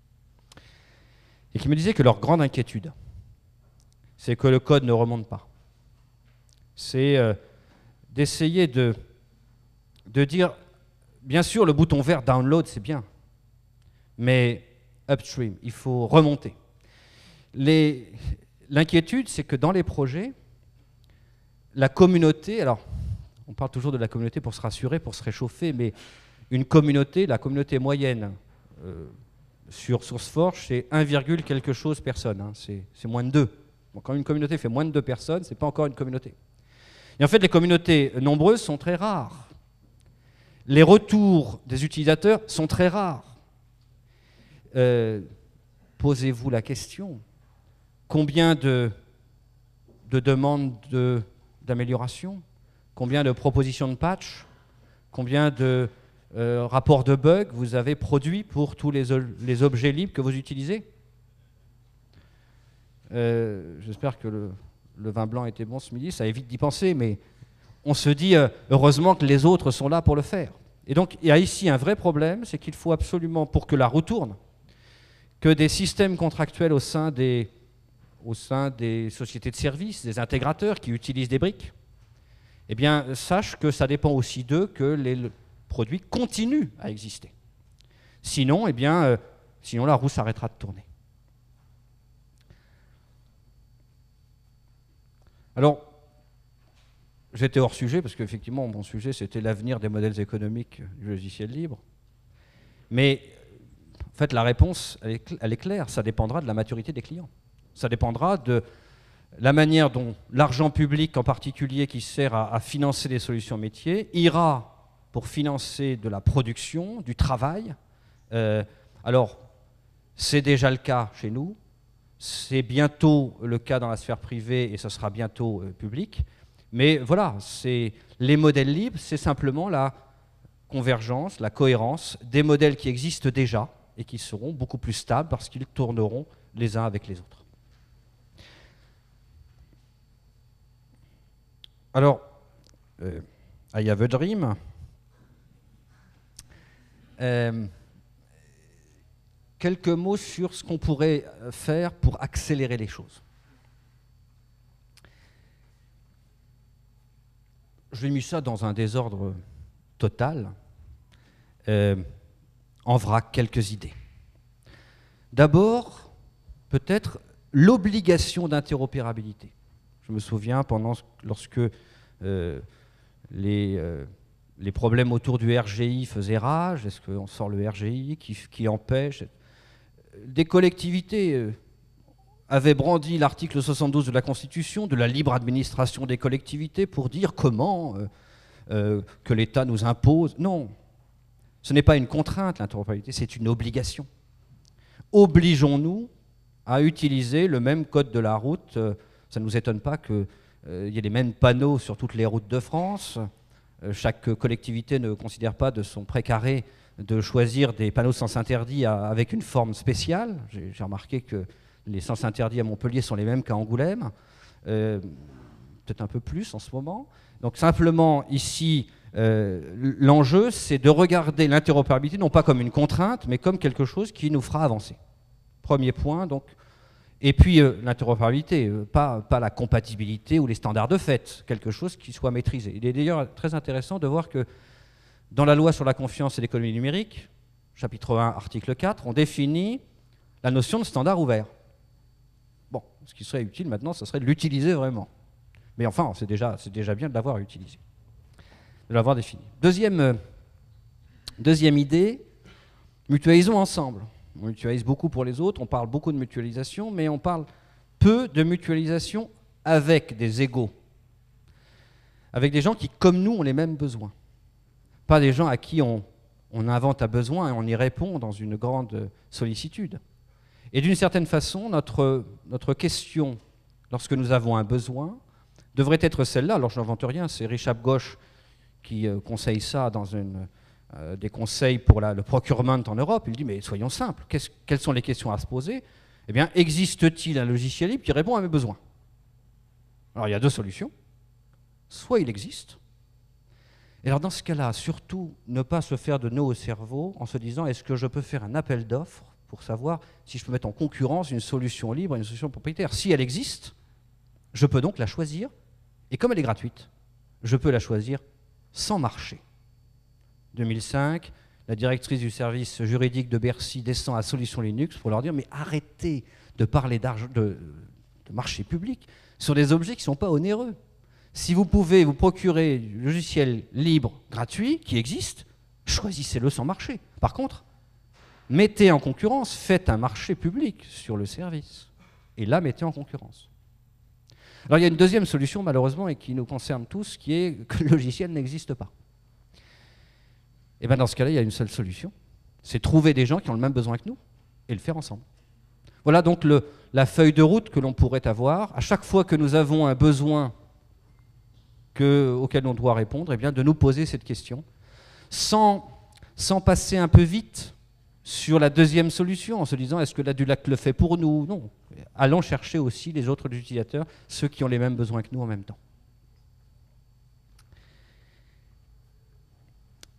et qui me disaient que leur grande inquiétude, c'est que le code ne remonte pas. C'est euh, d'essayer de de dire, bien sûr, le bouton vert download, c'est bien, mais upstream, il faut remonter. Les, l'inquiétude, c'est que dans les projets, la communauté, alors, on parle toujours de la communauté pour se rassurer, pour se réchauffer, mais une communauté, la communauté moyenne euh, sur SourceForge, c'est un, quelque chose personne, hein, c'est, c'est moins de deux. Donc, quand une communauté fait moins de deux personnes, c'est pas encore une communauté. Et en fait, les communautés nombreuses sont très rares. Les retours des utilisateurs sont très rares. Euh, posez-vous la question, combien de, de demandes de, d'amélioration, combien de propositions de patch, combien de euh, rapports de bugs vous avez produits pour tous les, les objets libres que vous utilisez? euh, J'espère que le, le vin blanc était bon ce midi, ça évite d'y penser, mais on se dit, euh, heureusement que les autres sont là pour le faire. Et donc, il y a ici un vrai problème, c'est qu'il faut absolument, pour que la roue tourne, que des systèmes contractuels au sein des, au sein des sociétés de services, des intégrateurs qui utilisent des briques, eh bien, sache que ça dépend aussi d'eux que les produits continuent à exister. Sinon, eh bien, euh, sinon la roue s'arrêtera de tourner. Alors, j'étais hors sujet, parce qu'effectivement, mon sujet, c'était l'avenir des modèles économiques du logiciel libre. Mais, en fait, la réponse, elle est, elle est claire. Ça dépendra de la maturité des clients. Ça dépendra de la manière dont l'argent public, en particulier, qui sert à, à financer les solutions métiers, ira pour financer de la production, du travail. Euh, alors, c'est déjà le cas chez nous. C'est bientôt le cas dans la sphère privée et ce sera bientôt euh, public. Mais voilà, les modèles libres, c'est simplement la convergence, la cohérence des modèles qui existent déjà et qui seront beaucoup plus stables parce qu'ils tourneront les uns avec les autres. Alors, euh, I have a dream. Euh, quelques mots sur ce qu'on pourrait faire pour accélérer les choses. J'ai mis ça dans un désordre total, euh, en vrac quelques idées. D'abord, peut-être l'obligation d'interopérabilité. Je me souviens, pendant, lorsque euh, les, euh, les problèmes autour du R G I faisaient rage, est-ce qu'on sort le R G I qui, qui empêche... Des collectivités euh, avaient brandi l'article soixante-douze de la Constitution, de la libre administration des collectivités, pour dire comment euh, euh, que l'État nous impose. Non, ce n'est pas une contrainte, l'interopérabilité, c'est une obligation. Obligeons-nous à utiliser le même code de la route. Ça ne nous étonne pas qu'il euh, y ait les mêmes panneaux sur toutes les routes de France. Euh, chaque collectivité ne considère pas de son précaré de choisir des panneaux de sens interdit à, avec une forme spéciale. J'ai remarqué que les sens interdits à Montpellier sont les mêmes qu'à Angoulême, euh, peut-être un peu plus en ce moment. Donc simplement, ici, euh, l'enjeu, c'est de regarder l'interopérabilité non pas comme une contrainte, mais comme quelque chose qui nous fera avancer. Premier point, donc. Et puis euh, l'interopérabilité, euh, pas, pas la compatibilité ou les standards de fait, quelque chose qui soit maîtrisé. Il est d'ailleurs très intéressant de voir que dans la loi sur la confiance et l'économie numérique, chapitre un, article quatre, on définit la notion de standard ouvert. Bon, ce qui serait utile maintenant, ce serait de l'utiliser vraiment. Mais enfin, c'est déjà, c'est déjà bien de l'avoir utilisé, de l'avoir défini. Deuxième, euh, deuxième idée, mutualisons ensemble. On mutualise beaucoup pour les autres, on parle beaucoup de mutualisation, mais on parle peu de mutualisation avec des égaux, avec des gens qui, comme nous, ont les mêmes besoins. Pas des gens à qui on, on invente un besoin et on y répond dans une grande sollicitude. Et d'une certaine façon, notre, notre question, lorsque nous avons un besoin, devrait être celle-là. Alors je n'invente rien, c'est Richard Gauche qui euh, conseille ça dans une, euh, des conseils pour la, le procurement en Europe. Il dit, mais soyons simples, quelles sont les questions à se poser? Eh bien, existe-t-il un logiciel libre qui répond à mes besoins? Alors il y a deux solutions. Soit il existe, et alors dans ce cas-là, surtout ne pas se faire de nœuds au cerveau en se disant, est-ce que je peux faire un appel d'offres pour savoir si je peux mettre en concurrence une solution libre et une solution propriétaire? Si elle existe, je peux donc la choisir, et comme elle est gratuite, je peux la choisir sans marché. deux mille cinq, la directrice du service juridique de Bercy descend à Solutions Linux pour leur dire, mais arrêtez de parler de, de marché public sur des objets qui ne sont pas onéreux. Si vous pouvez vous procurer du logiciel libre, gratuit, qui existe, choisissez-le sans marché. Par contre, mettez en concurrence, faites un marché public sur le service. Et là, mettez en concurrence. Alors il y a une deuxième solution, malheureusement, et qui nous concerne tous, qui est que le logiciel n'existe pas. Et bien dans ce cas-là, il y a une seule solution, c'est trouver des gens qui ont le même besoin que nous et le faire ensemble. Voilà donc le, la feuille de route que l'on pourrait avoir. À chaque fois que nous avons un besoin que, auquel on doit répondre, eh bien, de nous poser cette question, sans, sans passer un peu vite sur la deuxième solution, en se disant, est-ce que l'Adulac le fait pour nous? Non. Allons chercher aussi les autres utilisateurs, ceux qui ont les mêmes besoins que nous en même temps.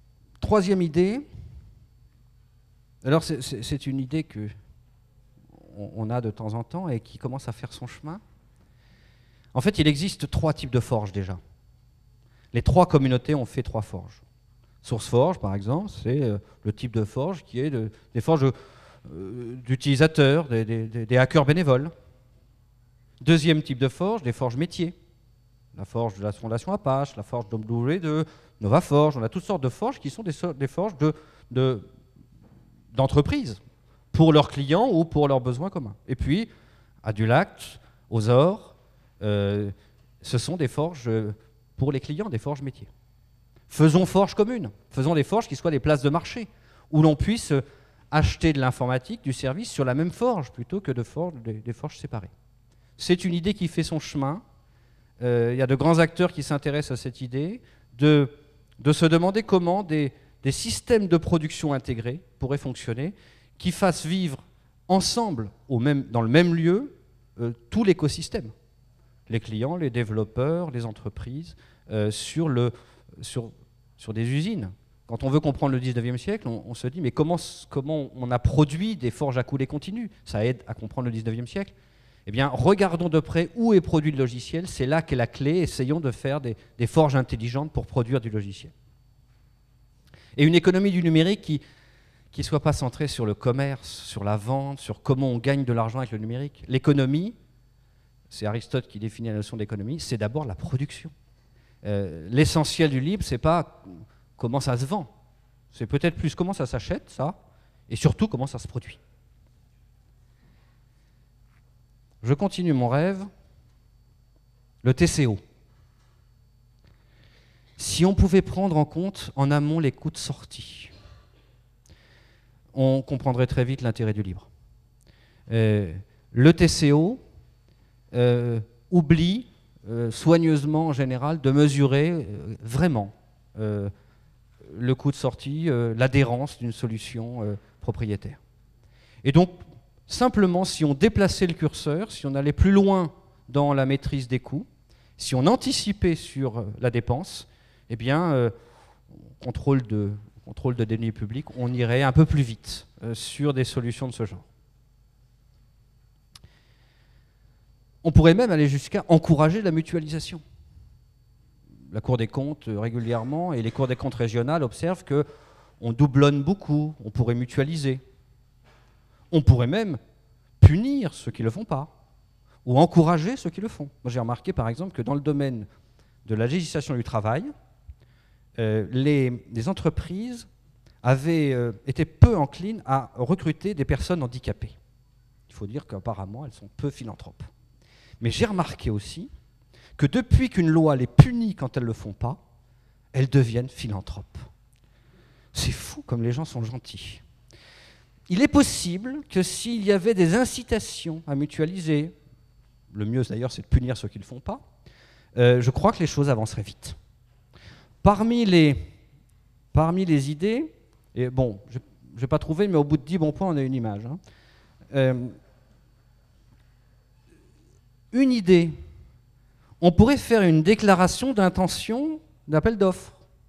Troisième idée, alors c'est une idée que on, on a de temps en temps et qui commence à faire son chemin. En fait, il existe trois types de forges déjà. Les trois communautés ont fait trois forges. SourceForge, par exemple, c'est euh, le type de forge qui est de, des forges euh, d'utilisateurs, des, des, des hackers bénévoles. Deuxième type de forge, des forges métiers. La forge de la fondation Apache, la forge W W deux, NovaForge, on a toutes sortes de forges qui sont des, des forges de, de, d'entreprises pour leurs clients ou pour leurs besoins communs. Et puis, à Dulac, aux Ors, euh, ce sont des forges pour les clients, des forges métiers. Faisons forges communes, faisons des forges qui soient des places de marché, où l'on puisse acheter de l'informatique, du service sur la même forge, plutôt que de forges, des, des forges séparées. C'est une idée qui fait son chemin. Euh, il y a de grands acteurs qui s'intéressent à cette idée, de, de se demander comment des, des systèmes de production intégrés pourraient fonctionner, qui fassent vivre ensemble, au même, dans le même lieu, euh, tout l'écosystème. Les clients, les développeurs, les entreprises, euh, sur, le, sur, sur des usines. Quand on veut comprendre le dix-neuvième siècle, on, on se dit mais comment, comment on a produit des forges à coulée continue? Ça aide à comprendre le dix-neuvième siècle. Eh bien, regardons de près où est produit le logiciel, c'est là qu'est la clé, essayons de faire des, des forges intelligentes pour produire du logiciel. Et une économie du numérique qui ne soit pas centrée sur le commerce, sur la vente, sur comment on gagne de l'argent avec le numérique. L'économie, c'est Aristote qui définit la notion d'économie, c'est d'abord la production. Euh, l'essentiel du libre, c'est pas comment ça se vend, c'est peut-être plus comment ça s'achète, ça, et surtout comment ça se produit. Je continue mon rêve, le T C O. Si on pouvait prendre en compte en amont les coûts de sortie, on comprendrait très vite l'intérêt du libre. Euh, le T C O euh, oublie euh, soigneusement en général de mesurer euh, vraiment euh, le coût de sortie, euh, l'adhérence d'une solution euh, propriétaire. Et donc, simplement, si on déplaçait le curseur, si on allait plus loin dans la maîtrise des coûts, si on anticipait sur euh, la dépense, eh bien, euh, contrôle de, contrôle de deniers publics, on irait un peu plus vite euh, sur des solutions de ce genre. On pourrait même aller jusqu'à encourager la mutualisation. La Cour des comptes, euh, régulièrement, et les cours des comptes régionales observent qu'on doublonne beaucoup, on pourrait mutualiser. On pourrait même punir ceux qui ne le font pas, ou encourager ceux qui le font. Moi, j'ai remarqué, par exemple, que dans le domaine de la législation du travail, euh, les, les entreprises avaient euh, été peu enclines à recruter des personnes handicapées. Il faut dire qu'apparemment, elles sont peu philanthropes. Mais j'ai remarqué aussi que depuis qu'une loi les punit quand elles ne le font pas, elles deviennent philanthropes. C'est fou comme les gens sont gentils. Il est possible que s'il y avait des incitations à mutualiser, le mieux d'ailleurs c'est de punir ceux qui ne le font pas, euh, je crois que les choses avanceraient vite. Parmi les, parmi les idées, et bon, je n'ai pas trouvé, mais au bout de dix bons points, on a une image. Hein. Euh, une idée, on pourrait faire une déclaration d'intention d'appel d'offres.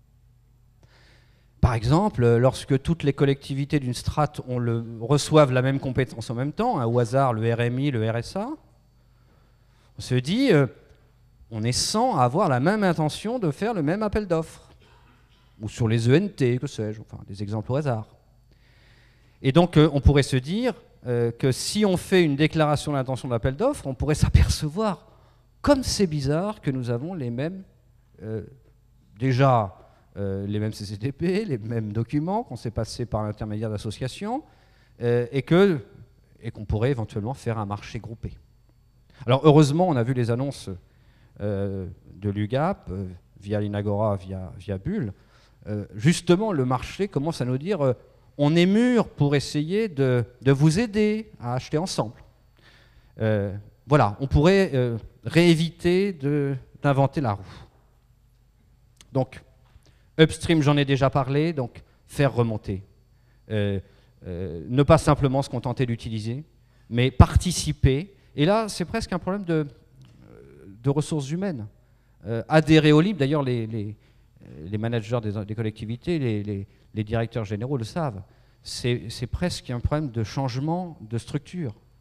Par exemple, lorsque toutes les collectivités d'une strate on le, reçoivent la même compétence en même temps, hein, au hasard le R M I, le R S A, on se dit, euh, on est cent à avoir la même intention de faire le même appel d'offres. Ou sur les E N T, que sais-je, enfin des exemples au hasard. Et donc euh, on pourrait se dire euh, que si on fait une déclaration d'intention d'appel d'offres, on pourrait s'apercevoir, comme c'est bizarre, que nous avons les mêmes, euh, déjà, Euh, les mêmes C C T P, les mêmes documents, qu'on s'est passé par l'intermédiaire d'associations, euh, et que, et qu'on pourrait éventuellement faire un marché groupé. Alors heureusement, on a vu les annonces euh, de l'U G A P, euh, via l'Inagora, via, via Bull. Euh, justement, le marché commence à nous dire euh, on est mûr pour essayer de, de vous aider à acheter ensemble. Euh, voilà, on pourrait euh, rééviter de, d'inventer la roue. Donc, upstream, j'en ai déjà parlé, donc faire remonter. Euh, euh, ne pas simplement se contenter d'utiliser, mais participer. Et là, c'est presque un problème de, de ressources humaines. Euh, adhérer au libre, d'ailleurs, les, les, les managers des, des collectivités, les, les, les directeurs généraux le savent. C'est, c'est presque un problème de changement de structure.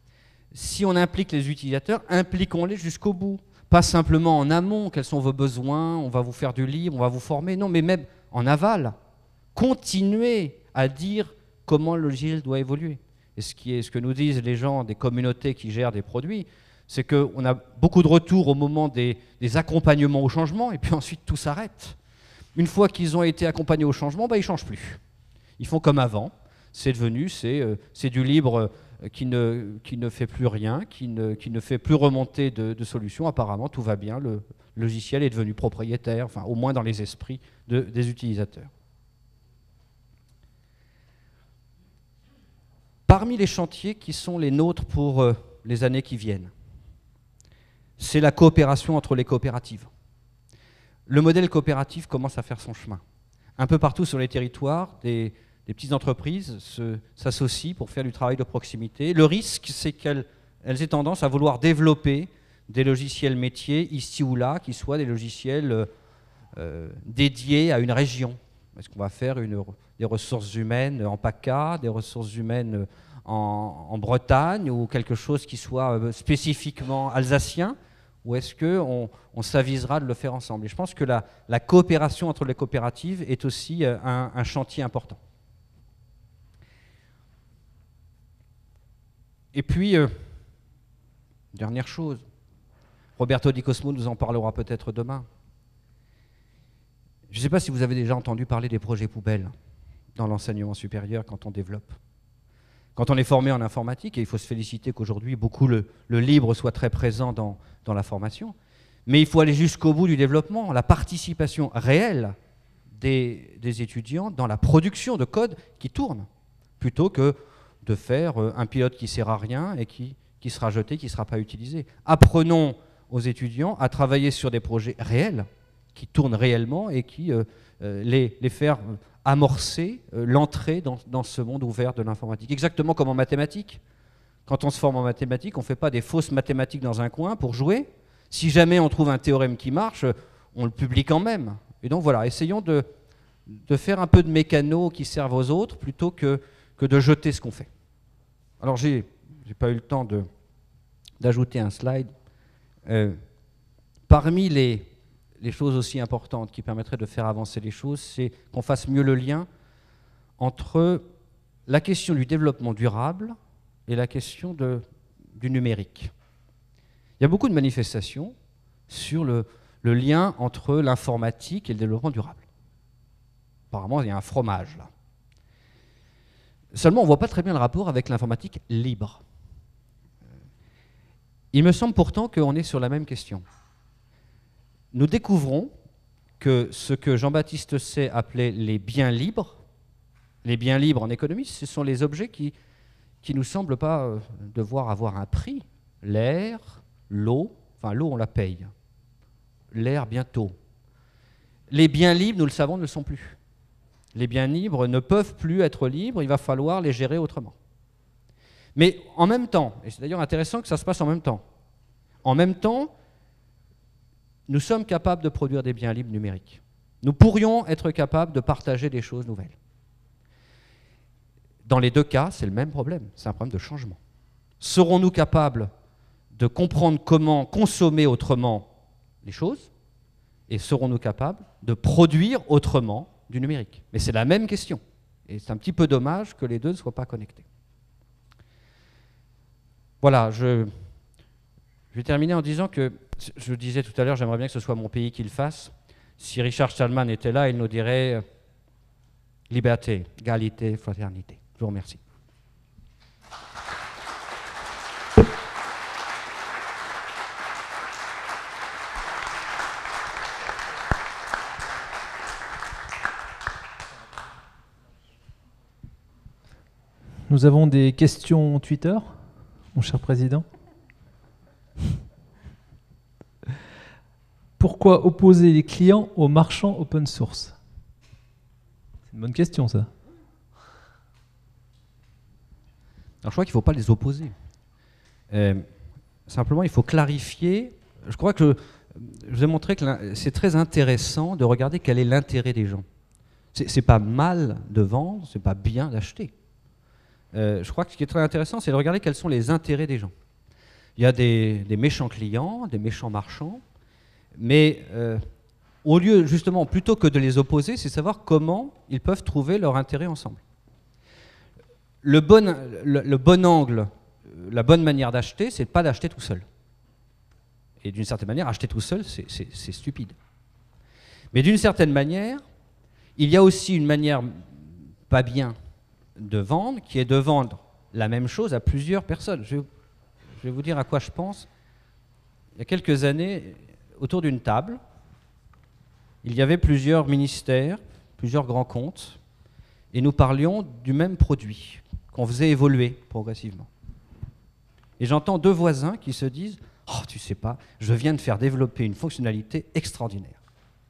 Si on implique les utilisateurs, impliquons-les jusqu'au bout. Pas simplement en amont, quels sont vos besoins, on va vous faire du libre, on va vous former. Non, mais même en aval. Continuez à dire comment le logiciel doit évoluer. Et ce, qui est, ce que nous disent les gens des communautés qui gèrent des produits, c'est qu'on a beaucoup de retours au moment des, des accompagnements au changement, et puis ensuite tout s'arrête. Une fois qu'ils ont été accompagnés au changement, bah, ils ne changent plus. Ils font comme avant. C'est devenu, c'est euh, du libre euh, qui, ne, qui ne fait plus rien, qui ne, qui ne fait plus remonter de, de solutions. Apparemment, tout va bien. Le logiciel est devenu propriétaire, enfin, au moins dans les esprits de, des utilisateurs. Parmi les chantiers qui sont les nôtres pour euh, les années qui viennent, c'est la coopération entre les coopératives. Le modèle coopératif commence à faire son chemin. Un peu partout sur les territoires, des, des petites entreprises s'associent pour faire du travail de proximité. Le risque, c'est qu'elles elles aient tendance à vouloir développer des logiciels métiers ici ou là, qui soient des logiciels euh, dédiés à une région. Est-ce qu'on va faire une, des ressources humaines en PACA, des ressources humaines en, en Bretagne, ou quelque chose qui soit spécifiquement alsacien, ou est-ce qu'on on s'avisera de le faire ensemble? Et je pense que la, la coopération entre les coopératives est aussi un, un chantier important. Et puis, euh, dernière chose, Roberto Di Cosmo nous en parlera peut-être demain. Je ne sais pas si vous avez déjà entendu parler des projets poubelles dans l'enseignement supérieur quand on développe. Quand on est formé en informatique, et il faut se féliciter qu'aujourd'hui, beaucoup le, le libre soit très présent dans, dans la formation, mais il faut aller jusqu'au bout du développement, la participation réelle des, des étudiants dans la production de code qui tourne, plutôt que de faire un pilote qui ne sert à rien et qui, qui sera jeté, qui ne sera pas utilisé. Apprenons aux étudiants à travailler sur des projets réels, qui tournent réellement et qui euh, euh, les, les faire amorcer euh, l'entrée dans, dans ce monde ouvert de l'informatique. Exactement comme en mathématiques. Quand on se forme en mathématiques, on ne fait pas des fausses mathématiques dans un coin pour jouer. Si jamais on trouve un théorème qui marche, on le publie quand même. Et donc voilà, essayons de, de faire un peu de mécano qui servent aux autres plutôt que, que de jeter ce qu'on fait. Alors j'ai j'ai pas eu le temps de, d'ajouter un slide. Euh, parmi les les choses aussi importantes qui permettraient de faire avancer les choses, c'est qu'on fasse mieux le lien entre la question du développement durable et la question de, du numérique. Il y a beaucoup de manifestations sur le, le lien entre l'informatique et le développement durable. Apparemment, il y a un fromage là. Seulement, on ne voit pas très bien le rapport avec l'informatique libre. Il me semble pourtant qu'on est sur la même question. Nous découvrons que ce que Jean-Baptiste Say appelait les biens libres, les biens libres en économie, ce sont les objets qui qui ne nous semblent pas euh, devoir avoir un prix. L'air, l'eau, enfin l'eau on la paye, l'air bientôt. Les biens libres, nous le savons, ne le sont plus. Les biens libres ne peuvent plus être libres, il va falloir les gérer autrement. Mais en même temps, et c'est d'ailleurs intéressant que ça se passe en même temps, en même temps, nous sommes capables de produire des biens libres numériques. Nous pourrions être capables de partager des choses nouvelles. Dans les deux cas, c'est le même problème, c'est un problème de changement. Serons-nous capables de comprendre comment consommer autrement les choses, et serons-nous capables de produire autrement du numérique? Mais c'est la même question, et c'est un petit peu dommage que les deux ne soient pas connectés. Voilà, je, je vais terminer en disant que, je disais tout à l'heure, j'aimerais bien que ce soit mon pays qui le fasse. Si Richard Stallman était là, il nous dirait « liberté, égalité, fraternité ». Je vous remercie. Nous avons des questions Twitter, mon cher président. Pourquoi opposer les clients aux marchands open source? C'est une bonne question, ça. Alors, je crois qu'il ne faut pas les opposer. Euh, simplement, il faut clarifier. Je crois que je vous ai montré que c'est très intéressant de regarder quel est l'intérêt des gens. C'est, c'est pas mal de vendre, c'est pas bien d'acheter. Euh, je crois que ce qui est très intéressant, c'est de regarder quels sont les intérêts des gens. Il y a des, des méchants clients, des méchants marchands, mais euh, au lieu, justement, plutôt que de les opposer, c'est savoir comment ils peuvent trouver leur intérêt ensemble. Le bon, le, le bon angle, la bonne manière d'acheter, c'est de ne pas d'acheter tout seul. Et d'une certaine manière, acheter tout seul, c'est stupide. Mais d'une certaine manière, il y a aussi une manière pas bien de vendre, qui est de vendre la même chose à plusieurs personnes. Je, je vais vous dire à quoi je pense. Il y a quelques années, autour d'une table, il y avait plusieurs ministères, plusieurs grands comptes, et nous parlions du même produit, qu'on faisait évoluer progressivement. Et j'entends deux voisins qui se disent « Oh, tu sais pas, je viens de faire développer une fonctionnalité extraordinaire. »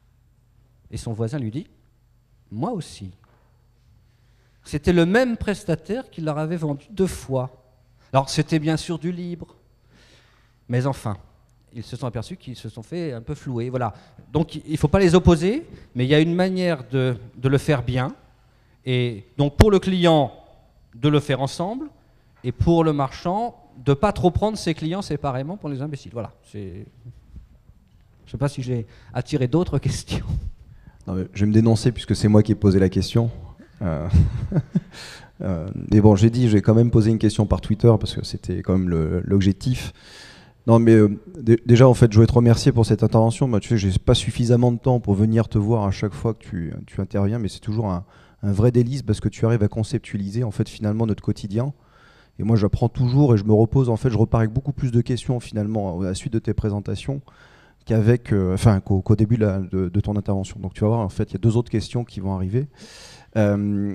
Et son voisin lui dit « Moi aussi. » C'était le même prestataire qui leur avait vendu deux fois. Alors c'était bien sûr du libre, mais enfin, ils se sont aperçus qu'ils se sont fait un peu flouer. Voilà. Donc il ne faut pas les opposer, mais il y a une manière de, de le faire bien. Et donc pour le client, de le faire ensemble, et pour le marchand, de ne pas trop prendre ses clients séparément pour les imbéciles. Voilà. Je ne sais pas si j'ai attiré d'autres questions. Non, mais je vais me dénoncer puisque c'est moi qui ai posé la question. Euh, euh, mais bon, j'ai dit, j'ai quand même posé une question par Twitter parce que c'était quand même l'objectif. Non, mais euh, déjà, en fait, je voulais te remercier pour cette intervention. Moi, tu sais, j'ai pas suffisamment de temps pour venir te voir à chaque fois que tu, tu interviens, mais c'est toujours un, un vrai délice parce que tu arrives à conceptualiser en fait finalement notre quotidien. Et moi, j'apprends toujours et je me repose. En fait, je repars avec beaucoup plus de questions finalement à la suite de tes présentations qu'avec, euh, enfin, qu'au qu'au début de, la, de, de ton intervention. Donc, tu vas voir, en fait, il y a deux autres questions qui vont arriver. Euh,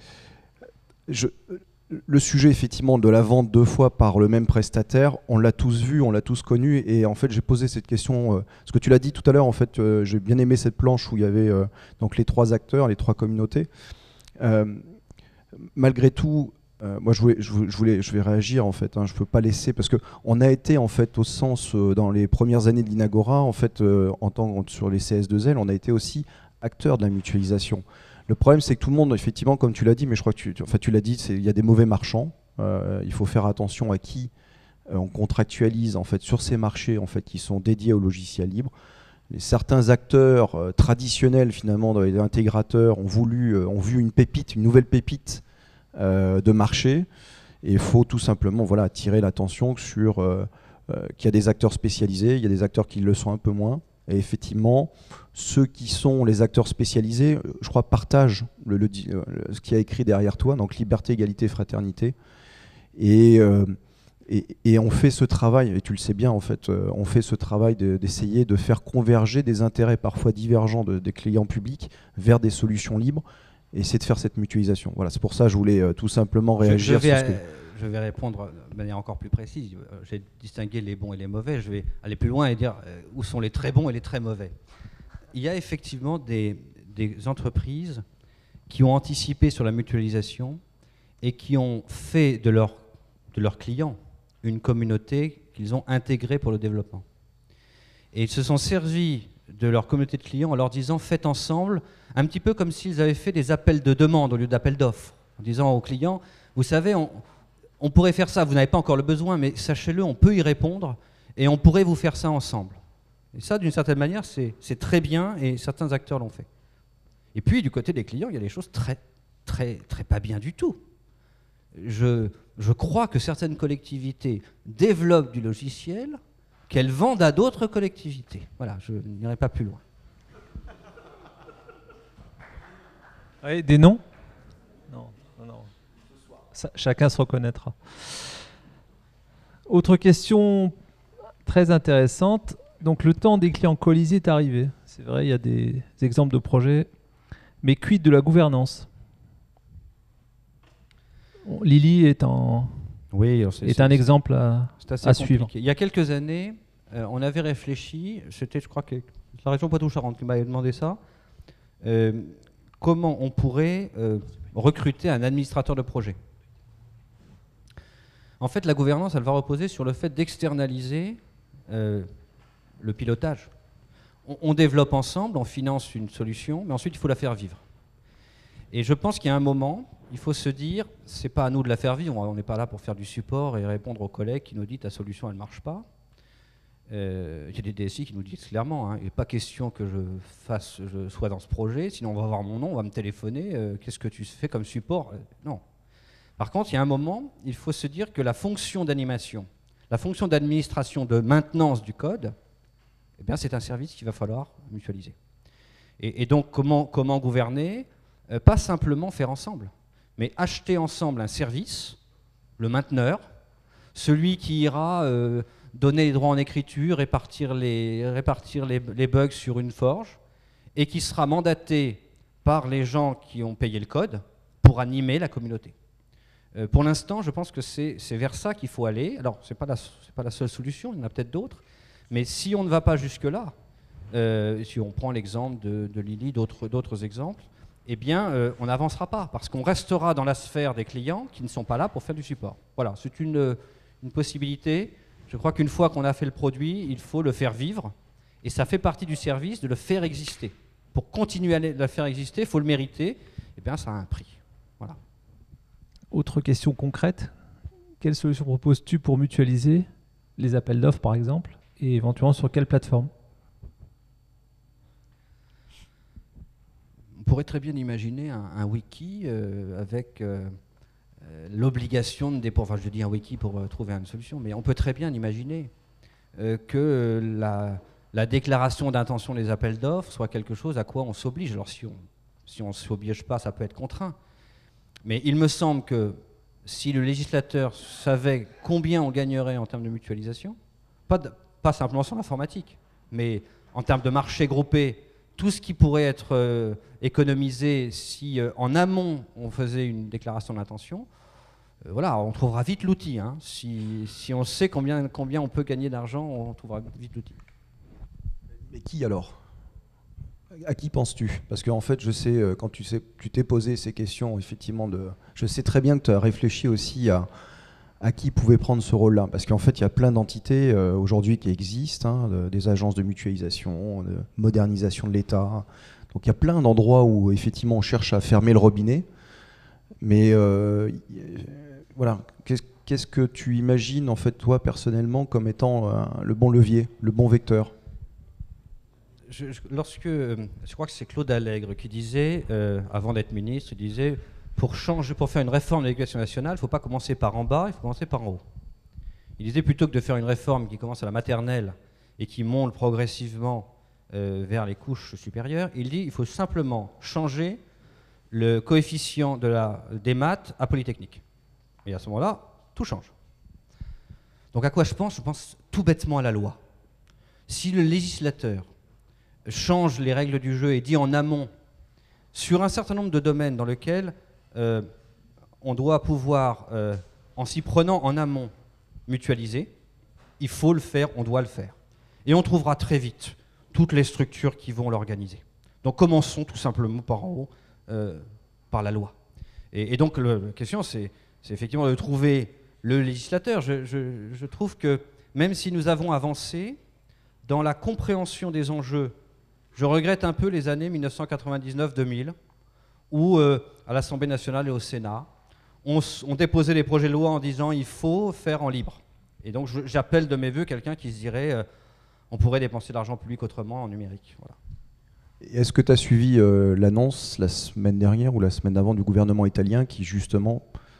je, le sujet effectivement de la vente deux fois par le même prestataire, on l'a tous vu, on l'a tous connu, et en fait j'ai posé cette question, euh, parce que tu l'as dit tout à l'heure, en fait euh, j'ai bien aimé cette planche où il y avait euh, donc les trois acteurs, les trois communautés. Euh, malgré tout, euh, moi je voulais, je voulais, je vais réagir en fait, hein, je peux pas laisser, parce que on a été en fait au sens euh, dans les premières années de l'Inagora, en fait euh, en tant sur les C S deux L, on a été aussi acteurs de la mutualisation. Le problème, c'est que tout le monde, effectivement, comme tu l'as dit, mais je crois que tu, tu, enfin, tu l'as dit, il y a des mauvais marchands. Euh, il faut faire attention à qui euh, on contractualise en fait, sur ces marchés en fait, qui sont dédiés au logiciel libre. Les, certains acteurs euh, traditionnels, finalement, dans les intégrateurs, ont, voulu, euh, ont vu une pépite, une nouvelle pépite euh, de marché. Et il faut tout simplement voilà, attirer l'attention sur euh, euh, qu'il y a des acteurs spécialisés, il y a des acteurs qui le sont un peu moins. Et effectivement, ceux qui sont les acteurs spécialisés, je crois, partagent le, le, le, ce qu'il y a écrit derrière toi, donc liberté, égalité, fraternité. Et, euh, et, et on fait ce travail, et tu le sais bien, en fait, euh, on fait ce travail d'essayer de, de faire converger des intérêts parfois divergents de, des clients publics vers des solutions libres, et c'est de faire cette mutualisation. Voilà, c'est pour ça que je voulais euh, tout simplement réagir je, je vais, sur ce que... Je vais répondre de manière encore plus précise. J'ai distingué les bons et les mauvais. Je vais aller plus loin et dire euh, où sont les très bons et les très mauvais. Il y a effectivement des, des entreprises qui ont anticipé sur la mutualisation et qui ont fait de, leur, de leurs clients une communauté qu'ils ont intégrée pour le développement. Et ils se sont servis de leur communauté de clients en leur disant « faites ensemble », un petit peu comme s'ils avaient fait des appels de demande au lieu d'appels d'offres, en disant aux clients « vous savez, on, on pourrait faire ça, vous n'avez pas encore le besoin, mais sachez-le, on peut y répondre et on pourrait vous faire ça ensemble ». Et ça, d'une certaine manière, c'est très bien et certains acteurs l'ont fait. Et puis, du côté des clients, il y a des choses très, très, très pas bien du tout. Je, je crois que certaines collectivités développent du logiciel qu'elles vendent à d'autres collectivités. Voilà, je n'irai pas plus loin. Oui, des noms ? Non, non, non. Ça, chacun se reconnaîtra. Autre question très intéressante. Donc le temps des clients colisés est arrivé. C'est vrai, il y a des exemples de projets. Mais quid de la gouvernance ? Bon, Lily est, en, oui, est, est un exemple à, à suivre. Il y a quelques années, euh, on avait réfléchi, c'était je crois que la région Poitou-Charentes qui m'avait demandé ça, euh, comment on pourrait euh, recruter un administrateur de projet. En fait, la gouvernance, elle va reposer sur le fait d'externaliser euh, le pilotage. On, on développe ensemble, on finance une solution, mais ensuite il faut la faire vivre. Et je pense qu'il y a un moment il faut se dire, c'est pas à nous de la faire vivre, on n'est pas là pour faire du support et répondre aux collègues qui nous disent ta solution elle ne marche pas. Euh, il y a des D S I qui nous disent clairement, hein, il n'est pas question que je, fasse, je sois dans ce projet, sinon on va voir mon nom, on va me téléphoner, euh, qu'est-ce que tu fais comme support? Non. Par contre, il y a un moment, il faut se dire que la fonction d'animation, la fonction d'administration, de maintenance du code, eh bien, c'est un service qu'il va falloir mutualiser. Et, et donc, comment, comment gouverner? euh, Pas simplement faire ensemble, mais acheter ensemble un service, le mainteneur, celui qui ira euh, donner les droits en écriture, répartir, les, répartir les, les bugs sur une forge, et qui sera mandaté par les gens qui ont payé le code pour animer la communauté. Euh, pour l'instant, je pense que c'est vers ça qu'il faut aller. Alors, ce n'est pas, pas la seule solution, il y en a peut-être d'autres, mais si on ne va pas jusque-là, euh, si on prend l'exemple de, de Lily, d'autres exemples, eh bien, euh, on n'avancera pas, parce qu'on restera dans la sphère des clients qui ne sont pas là pour faire du support. Voilà, c'est une, une possibilité. Je crois qu'une fois qu'on a fait le produit, il faut le faire vivre, et ça fait partie du service de le faire exister. Pour continuer à le faire exister, il faut le mériter, eh bien, ça a un prix. Voilà. Autre question concrète, quelle solution proposes-tu pour mutualiser les appels d'offres, par exemple, et éventuellement sur quelle plateforme? On pourrait très bien imaginer un, un wiki euh, avec euh, euh, l'obligation de déposer, enfin je dis un wiki pour euh, trouver une solution, mais on peut très bien imaginer euh, que la, la déclaration d'intention des appels d'offres soit quelque chose à quoi on s'oblige. Alors si on si on ne s'oblige pas, ça peut être contraint. Mais il me semble que si le législateur savait combien on gagnerait en termes de mutualisation, pas, de, pas simplement sur l'informatique, mais en termes de marché groupé, tout ce qui pourrait être euh, économisé si euh, en amont on faisait une déclaration d'intention, euh, voilà, on trouvera vite l'outil. Hein. Si, si on sait combien, combien on peut gagner d'argent, on trouvera vite l'outil. Mais qui alors? À qui penses-tu? Parce qu'en fait, je sais, quand tu sais, tu t'es posé ces questions, effectivement, de, je sais très bien que tu as réfléchi aussi à, à qui pouvait prendre ce rôle-là. Parce qu'en fait, il y a plein d'entités euh, aujourd'hui qui existent, hein, de, des agences de mutualisation, de modernisation de l'État. Donc il y a plein d'endroits où, effectivement, on cherche à fermer le robinet. Mais euh, voilà, qu'est-ce, qu'est-ce que tu imagines, en fait, toi, personnellement, comme étant euh, le bon levier, le bon vecteur? Je, je, lorsque, je crois que c'est Claude Allègre qui disait, euh, avant d'être ministre, il disait, pour, changer, pour faire une réforme de l'éducation nationale, il ne faut pas commencer par en bas, il faut commencer par en haut. Il disait plutôt que de faire une réforme qui commence à la maternelle et qui monte progressivement euh, vers les couches supérieures, il dit qu'il faut simplement changer le coefficient de la, des maths à Polytechnique. Et à ce moment-là, tout change. Donc à quoi je pense? Je pense tout bêtement à la loi. Si le législateur change les règles du jeu et dit en amont, sur un certain nombre de domaines dans lesquels euh, on doit pouvoir, euh, en s'y prenant en amont, mutualiser, il faut le faire, on doit le faire. Et on trouvera très vite toutes les structures qui vont l'organiser. Donc commençons tout simplement par en haut, euh, par la loi. Et, et donc le, la question, c'est effectivement de trouver le législateur. Je, je, je trouve que même si nous avons avancé dans la compréhension des enjeux, je regrette un peu les années mille neuf cent quatre-vingt-dix-neuf deux mille, où euh, à l'Assemblée nationale et au Sénat, on, on déposait des projets de loi en disant il faut faire en libre. Et donc j'appelle de mes voeux quelqu'un qui se dirait euh, on pourrait dépenser de l'argent public autrement en numérique. Voilà. Est-ce que tu as suivi euh, l'annonce la semaine dernière ou la semaine d'avant du gouvernement italien qui justement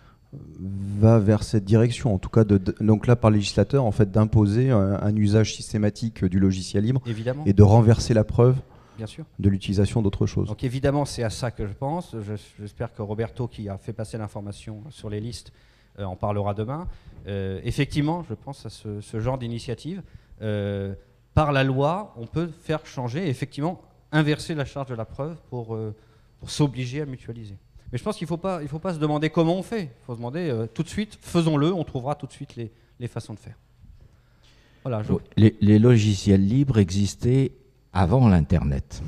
va vers cette direction, en tout cas de, de, donc là par le législateur, en fait, d'imposer un, un usage systématique du logiciel libre. Évidemment. Et de renverser la preuve Bien sûr. de l'utilisation d'autres choses. Donc évidemment, c'est à ça que je pense. J'espère que Roberto, qui a fait passer l'information sur les listes, euh, en parlera demain. Euh, effectivement, je pense à ce, ce genre d'initiative. Euh, par la loi, on peut faire changer, effectivement, inverser la charge de la preuve pour, euh, pour s'obliger à mutualiser. Mais je pense qu'il ne faut pas, il faut pas se demander comment on fait. Il faut se demander euh, tout de suite, faisons-le, on trouvera tout de suite les, les façons de faire. Voilà, je... les, les logiciels libres existaient avant l'Internet.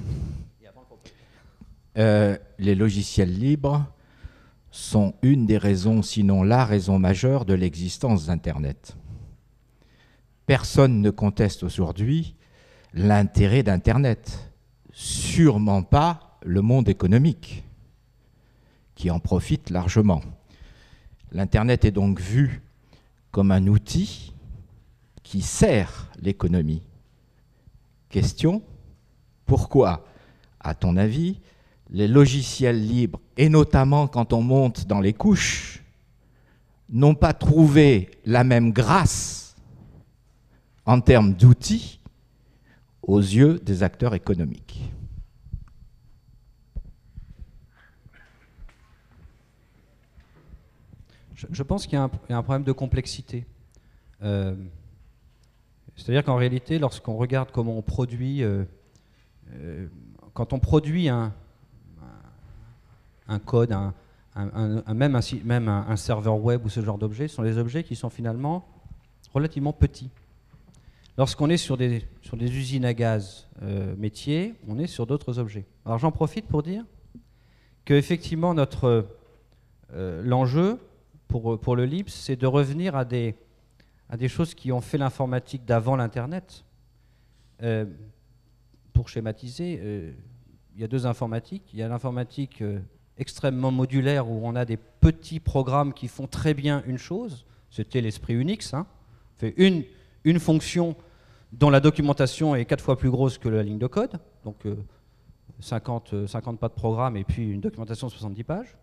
Euh, les logiciels libres sont une des raisons, sinon la raison majeure de l'existence d'Internet. Personne ne conteste aujourd'hui l'intérêt d'Internet, sûrement pas le monde économique, qui en profitent largement. L'Internet est donc vu comme un outil qui sert l'économie. Question, pourquoi, à ton avis, les logiciels libres, et notamment quand on monte dans les couches, n'ont pas trouvé la même grâce en termes d'outils aux yeux des acteurs économiques? Je, je pense qu'il y, y a un problème de complexité. Euh, C'est-à-dire qu'en réalité, lorsqu'on regarde comment on produit, euh, euh, quand on produit un, un code, un, un, un, même, un, même un, un serveur web ou ce genre d'objets, ce sont des objets qui sont finalement relativement petits. Lorsqu'on est sur des, sur des usines à gaz euh, métiers, on est sur d'autres objets. Alors j'en profite pour dire qu'effectivement, notre euh, l'enjeu pour, pour le L I B S, c'est de revenir à des, à des choses qui ont fait l'informatique d'avant l'Internet. Euh, pour schématiser, euh, il y a deux informatiques. Il y a l'informatique euh, extrêmement modulaire où on a des petits programmes qui font très bien une chose. C'était l'esprit Unix. Hein. On fait une, une fonction dont la documentation est quatre fois plus grosse que la ligne de code. Donc euh, cinquante, cinquante pas de programme et puis une documentation de soixante-dix pages.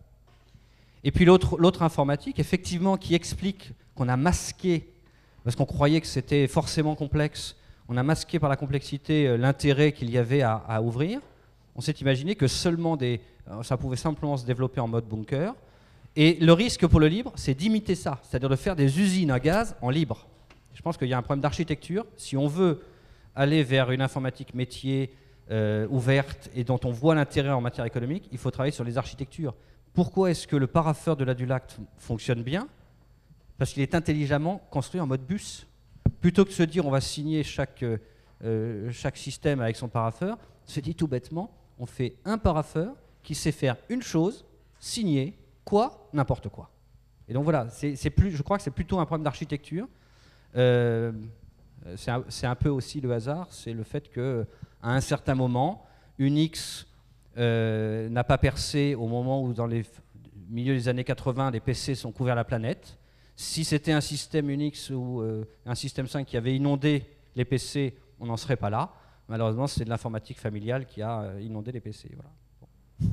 Et puis l'autre, l'autre informatique, effectivement, qui explique qu'on a masqué, parce qu'on croyait que c'était forcément complexe, on a masqué par la complexité euh, l'intérêt qu'il y avait à, à ouvrir. On s'est imaginé que seulement des, euh, ça pouvait simplement se développer en mode bunker. Et le risque pour le libre, c'est d'imiter ça, c'est-à-dire de faire des usines à gaz en libre. Je pense qu'il y a un problème d'architecture. Si on veut aller vers une informatique métier euh, ouverte et dont on voit l'intérêt en matière économique, il faut travailler sur les architectures. Pourquoi est-ce que le parapheur de l'Adulact fonctionne bien? Parce qu'il est intelligemment construit en mode bus. Plutôt que de se dire on va signer chaque, euh, chaque système avec son parapheur, on se dit tout bêtement, on fait un parapheur qui sait faire une chose, signer, quoi, n'importe quoi. Et donc voilà, c'est, c'est plus, je crois que c'est plutôt un problème d'architecture. Euh, c'est, un, c'est un peu aussi le hasard, c'est le fait qu'à un certain moment, Unix euh, n'a pas percé au moment où dans les milieux des années quatre-vingts, les P C sont couverts la planète. Si c'était un système Unix ou euh, un système cinq qui avait inondé les P C, on n'en serait pas là. Malheureusement, c'est de l'informatique familiale qui a euh, inondé les P C. Voilà. Bon.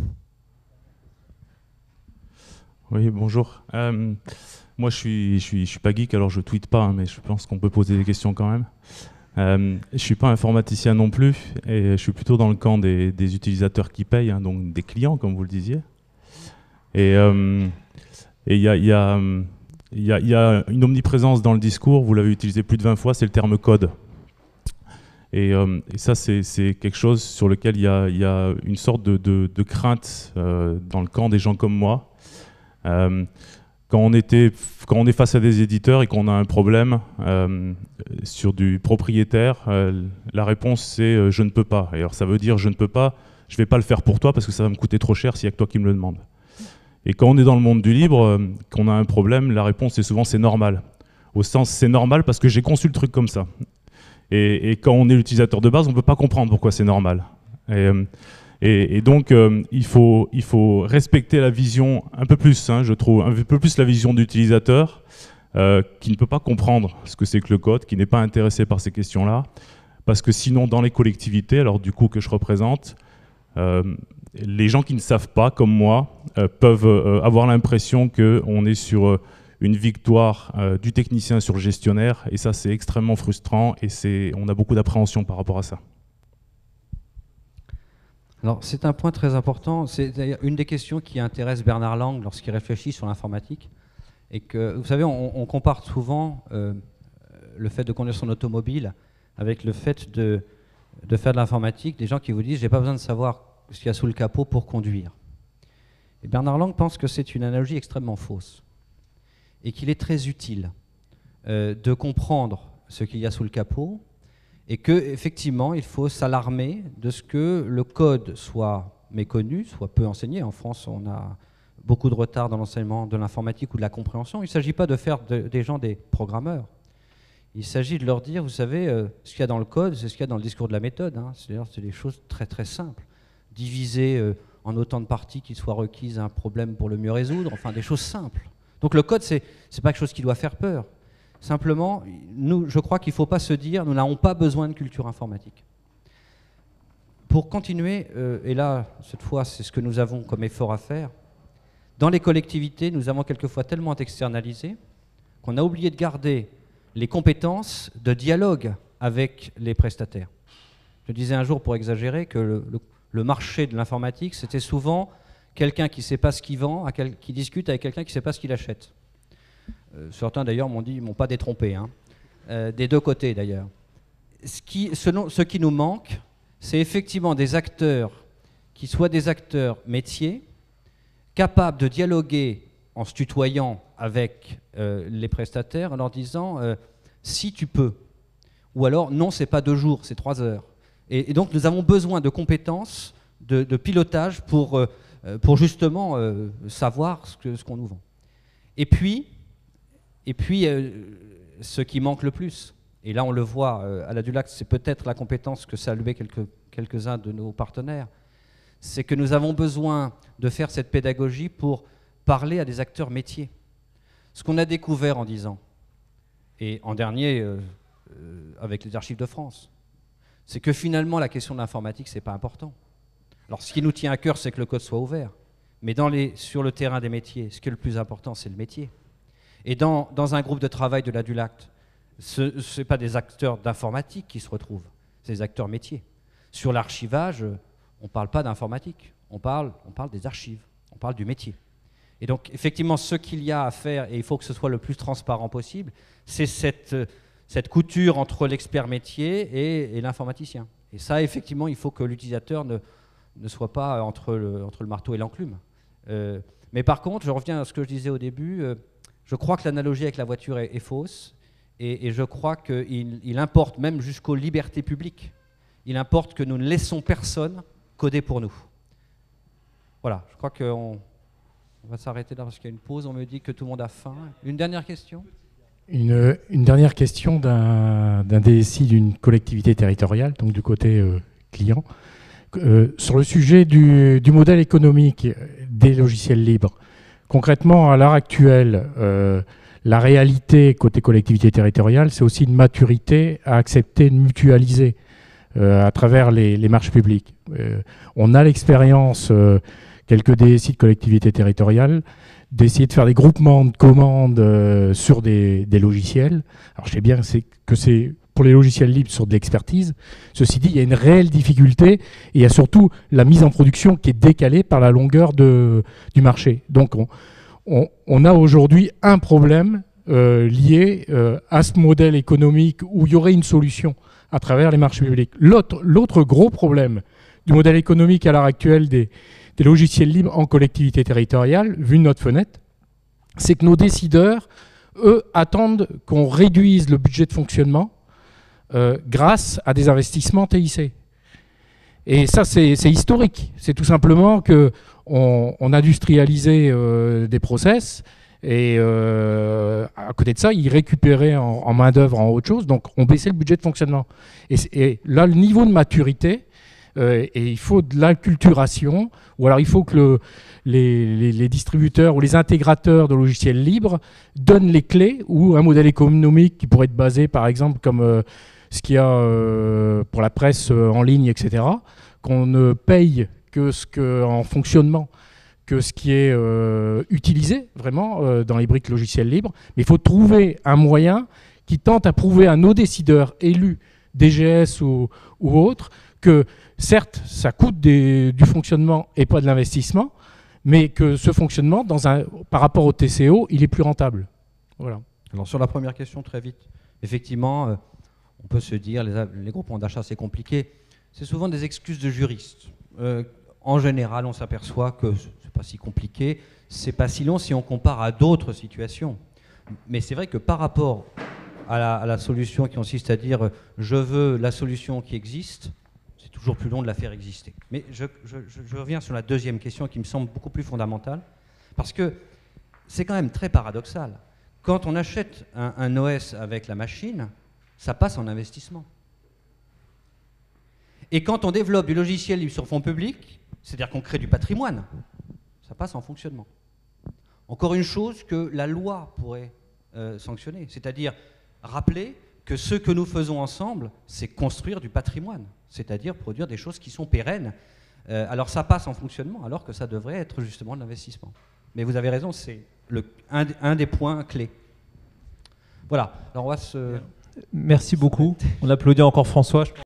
Oui, bonjour. Euh, moi, je suis, je suis, je suis pas geek, alors je tweete pas, hein, mais je pense qu'on peut poser des questions quand même. Euh, je suis pas informaticien non plus, et je suis plutôt dans le camp des, des utilisateurs qui payent, hein, donc des clients, comme vous le disiez. Et il y a, y a Il y, a, il y a une omniprésence dans le discours, vous l'avez utilisé plus de vingt fois, c'est le terme code. Et, euh, et ça, c'est, c'est quelque chose sur lequel il y a, il y a une sorte de, de, de crainte euh, dans le camp des gens comme moi. Euh, quand, on était, quand on est face à des éditeurs et qu'on a un problème euh, sur du propriétaire, euh, la réponse c'est euh, « je ne peux pas ». Et alors ça veut dire « je ne peux pas, je ne vais pas le faire pour toi parce que ça va me coûter trop cher s'il n'y a que toi qui me le demande ». Et quand on est dans le monde du libre, euh, qu'on a un problème, la réponse est souvent c'est normal. Au sens c'est normal parce que j'ai conçu le truc comme ça. Et, et quand on est l'utilisateur de base, on ne peut pas comprendre pourquoi c'est normal. Et, et, et donc euh, il, faut, il faut respecter la vision un peu plus, hein, je trouve, un peu plus la vision d'utilisateur euh, qui ne peut pas comprendre ce que c'est que le code, qui n'est pas intéressé par ces questions-là. Parce que sinon, dans les collectivités, alors du coup que je représente, euh, les gens qui ne savent pas, comme moi, euh, peuvent euh, avoir l'impression qu'on est sur euh, une victoire euh, du technicien sur le gestionnaire, et ça c'est extrêmement frustrant, et c'est, on a beaucoup d'appréhension par rapport à ça. Alors c'est un point très important, c'est d'ailleurs une des questions qui intéresse Bernard Lang lorsqu'il réfléchit sur l'informatique, et que, vous savez, on, on compare souvent euh, le fait de conduire son automobile avec le fait de, de faire de l'informatique, des gens qui vous disent « j'ai pas besoin de savoir ce qu'il y a sous le capot pour conduire ». Et Bernard Lang pense que c'est une analogie extrêmement fausse et qu'il est très utile euh, de comprendre ce qu'il y a sous le capot et qu'effectivement il faut s'alarmer de ce que le code soit méconnu, soit peu enseigné. En France, on a beaucoup de retard dans l'enseignement de l'informatique ou de la compréhension. Il ne s'agit pas de faire de, des gens des programmeurs. Il s'agit de leur dire, vous savez, euh, ce qu'il y a dans le code, c'est ce qu'il y a dans le discours de la méthode. Hein. C'est-à-dire c'est des choses très très simples. Diviser euh, en autant de parties qu'il soit requise un problème pour le mieux résoudre, enfin des choses simples. Donc le code, c'est c'est pas quelque chose qui doit faire peur. Simplement, nous, je crois qu'il ne faut pas se dire, nous n'avons pas besoin de culture informatique. Pour continuer, euh, et là, cette fois, c'est ce que nous avons comme effort à faire, dans les collectivités, nous avons quelquefois tellement externalisé qu'on a oublié de garder les compétences de dialogue avec les prestataires. Je disais un jour, pour exagérer, que le, le, le marché de l'informatique, c'était souvent quelqu'un qui ne sait pas ce qu'il vend, à quel, qui discute avec quelqu'un qui ne sait pas ce qu'il achète. Euh, certains d'ailleurs m'ont dit, ils m'ont pas détrompé, hein. euh, des deux côtés d'ailleurs. Ce qui, selon, ce qui nous manque, c'est effectivement des acteurs qui soient des acteurs métiers, capables de dialoguer en se tutoyant avec euh, les prestataires, en leur disant euh, si tu peux, ou alors non, c'est pas deux jours, c'est trois heures. Et, et donc nous avons besoin de compétences, de, de pilotage pour, euh, pour justement euh, savoir ce que, ce qu'on nous vend. Et puis, et puis euh, ce qui manque le plus, et là on le voit euh, à la Dulac, c'est peut-être la compétence que saluaient quelques, quelques-uns de nos partenaires, c'est que nous avons besoin de faire cette pédagogie pour parler à des acteurs métiers. Ce qu'on a découvert en dix ans, et en dernier euh, euh, avec les Archives de France, c'est que finalement la question de l'informatique, c'est pas important. Alors ce qui nous tient à cœur, c'est que le code soit ouvert, mais dans les, sur le terrain des métiers, ce qui est le plus important, c'est le métier. Et dans, dans un groupe de travail de la Dulac, ce n'est pas des acteurs d'informatique qui se retrouvent, c'est des acteurs métiers. Sur l'archivage, on ne parle pas d'informatique, on parle, on parle des archives, on parle du métier. Et donc, effectivement, ce qu'il y a à faire, et il faut que ce soit le plus transparent possible, c'est cette, cette couture entre l'expert métier et, et l'informaticien. Et ça, effectivement, il faut que l'utilisateur ne, ne soit pas entre le, entre le marteau et l'enclume. Euh, mais par contre, je reviens à ce que je disais au début, euh, je crois que l'analogie avec la voiture est, est fausse, et, et je crois qu'il il importe, même jusqu'aux libertés publiques, il importe que nous ne laissons personne coder pour nous. Voilà, je crois qu'on on va s'arrêter là parce qu'il y a une pause, on me dit que tout le monde a faim. Une dernière question ? Une, une dernière question d'un d'un D S I d'une collectivité territoriale, donc du côté euh, client. Euh, sur le sujet du, du modèle économique des logiciels libres, concrètement, à l'heure actuelle, euh, la réalité côté collectivité territoriale, c'est aussi une maturité à accepter de mutualiser euh, à travers les, les marchés publics. Euh, on a l'expérience, euh, quelques D S I de collectivités territoriales, d'essayer de faire des groupements de commandes euh, sur des, des logiciels. Alors je sais bien c'est, que c'est pour les logiciels libres sur de l'expertise. Ceci dit, il y a une réelle difficulté et il y a surtout la mise en production qui est décalée par la longueur de, du marché. Donc on, on, on a aujourd'hui un problème euh, lié euh, à ce modèle économique où il y aurait une solution à travers les marchés publics. L'autre, l'autre gros problème du modèle économique à l'heure actuelle des, des logiciels libres en collectivité territoriale, vu de notre fenêtre, c'est que nos décideurs, eux, attendent qu'on réduise le budget de fonctionnement Euh, grâce à des investissements T I C. Et ça, c'est, c'est historique. C'est tout simplement qu'on on industrialisait euh, des process et euh, à côté de ça, ils récupéraient en, en main-d'œuvre en autre chose, donc on baissait le budget de fonctionnement. Et, et là, le niveau de maturité, euh, et il faut de l'acculturation, ou alors il faut que le, les, les, les distributeurs ou les intégrateurs de logiciels libres donnent les clés, ou un modèle économique qui pourrait être basé, par exemple, comme euh, ce qu'il y a euh, pour la presse euh, en ligne, et cetera, qu'on ne paye que ce que, en fonctionnement que ce qui est euh, utilisé vraiment euh, dans les briques logicielles libres. Mais il faut trouver un moyen qui tente à prouver à nos décideurs élus, D G S ou, ou autres, que certes, ça coûte des, du fonctionnement et pas de l'investissement, mais que ce fonctionnement, dans un, par rapport au T C O, il est plus rentable. Voilà. Alors sur la première question, très vite, effectivement, euh, on peut se dire, les, les groupements d'achat, c'est compliqué. C'est souvent des excuses de juristes. Euh, en général, on s'aperçoit que c'est pas si compliqué, c'est pas si long si on compare à d'autres situations. Mais c'est vrai que par rapport à la, à la solution qui consiste à dire « je veux la solution qui existe », c'est toujours plus long de la faire exister. Mais je, je, je reviens sur la deuxième question qui me semble beaucoup plus fondamentale, parce que c'est quand même très paradoxal. Quand on achète un, un O S avec la machine, ça passe en investissement. Et quand on développe du logiciel libre sur fonds publics, c'est-à-dire qu'on crée du patrimoine, ça passe en fonctionnement. Encore une chose que la loi pourrait euh, sanctionner, c'est-à-dire rappeler que ce que nous faisons ensemble, c'est construire du patrimoine, c'est-à-dire produire des choses qui sont pérennes. Euh, alors ça passe en fonctionnement, alors que ça devrait être justement de l'investissement. Mais vous avez raison, c'est le, un, un des points clés. Voilà, alors on va se... Merci beaucoup. On applaudit encore François.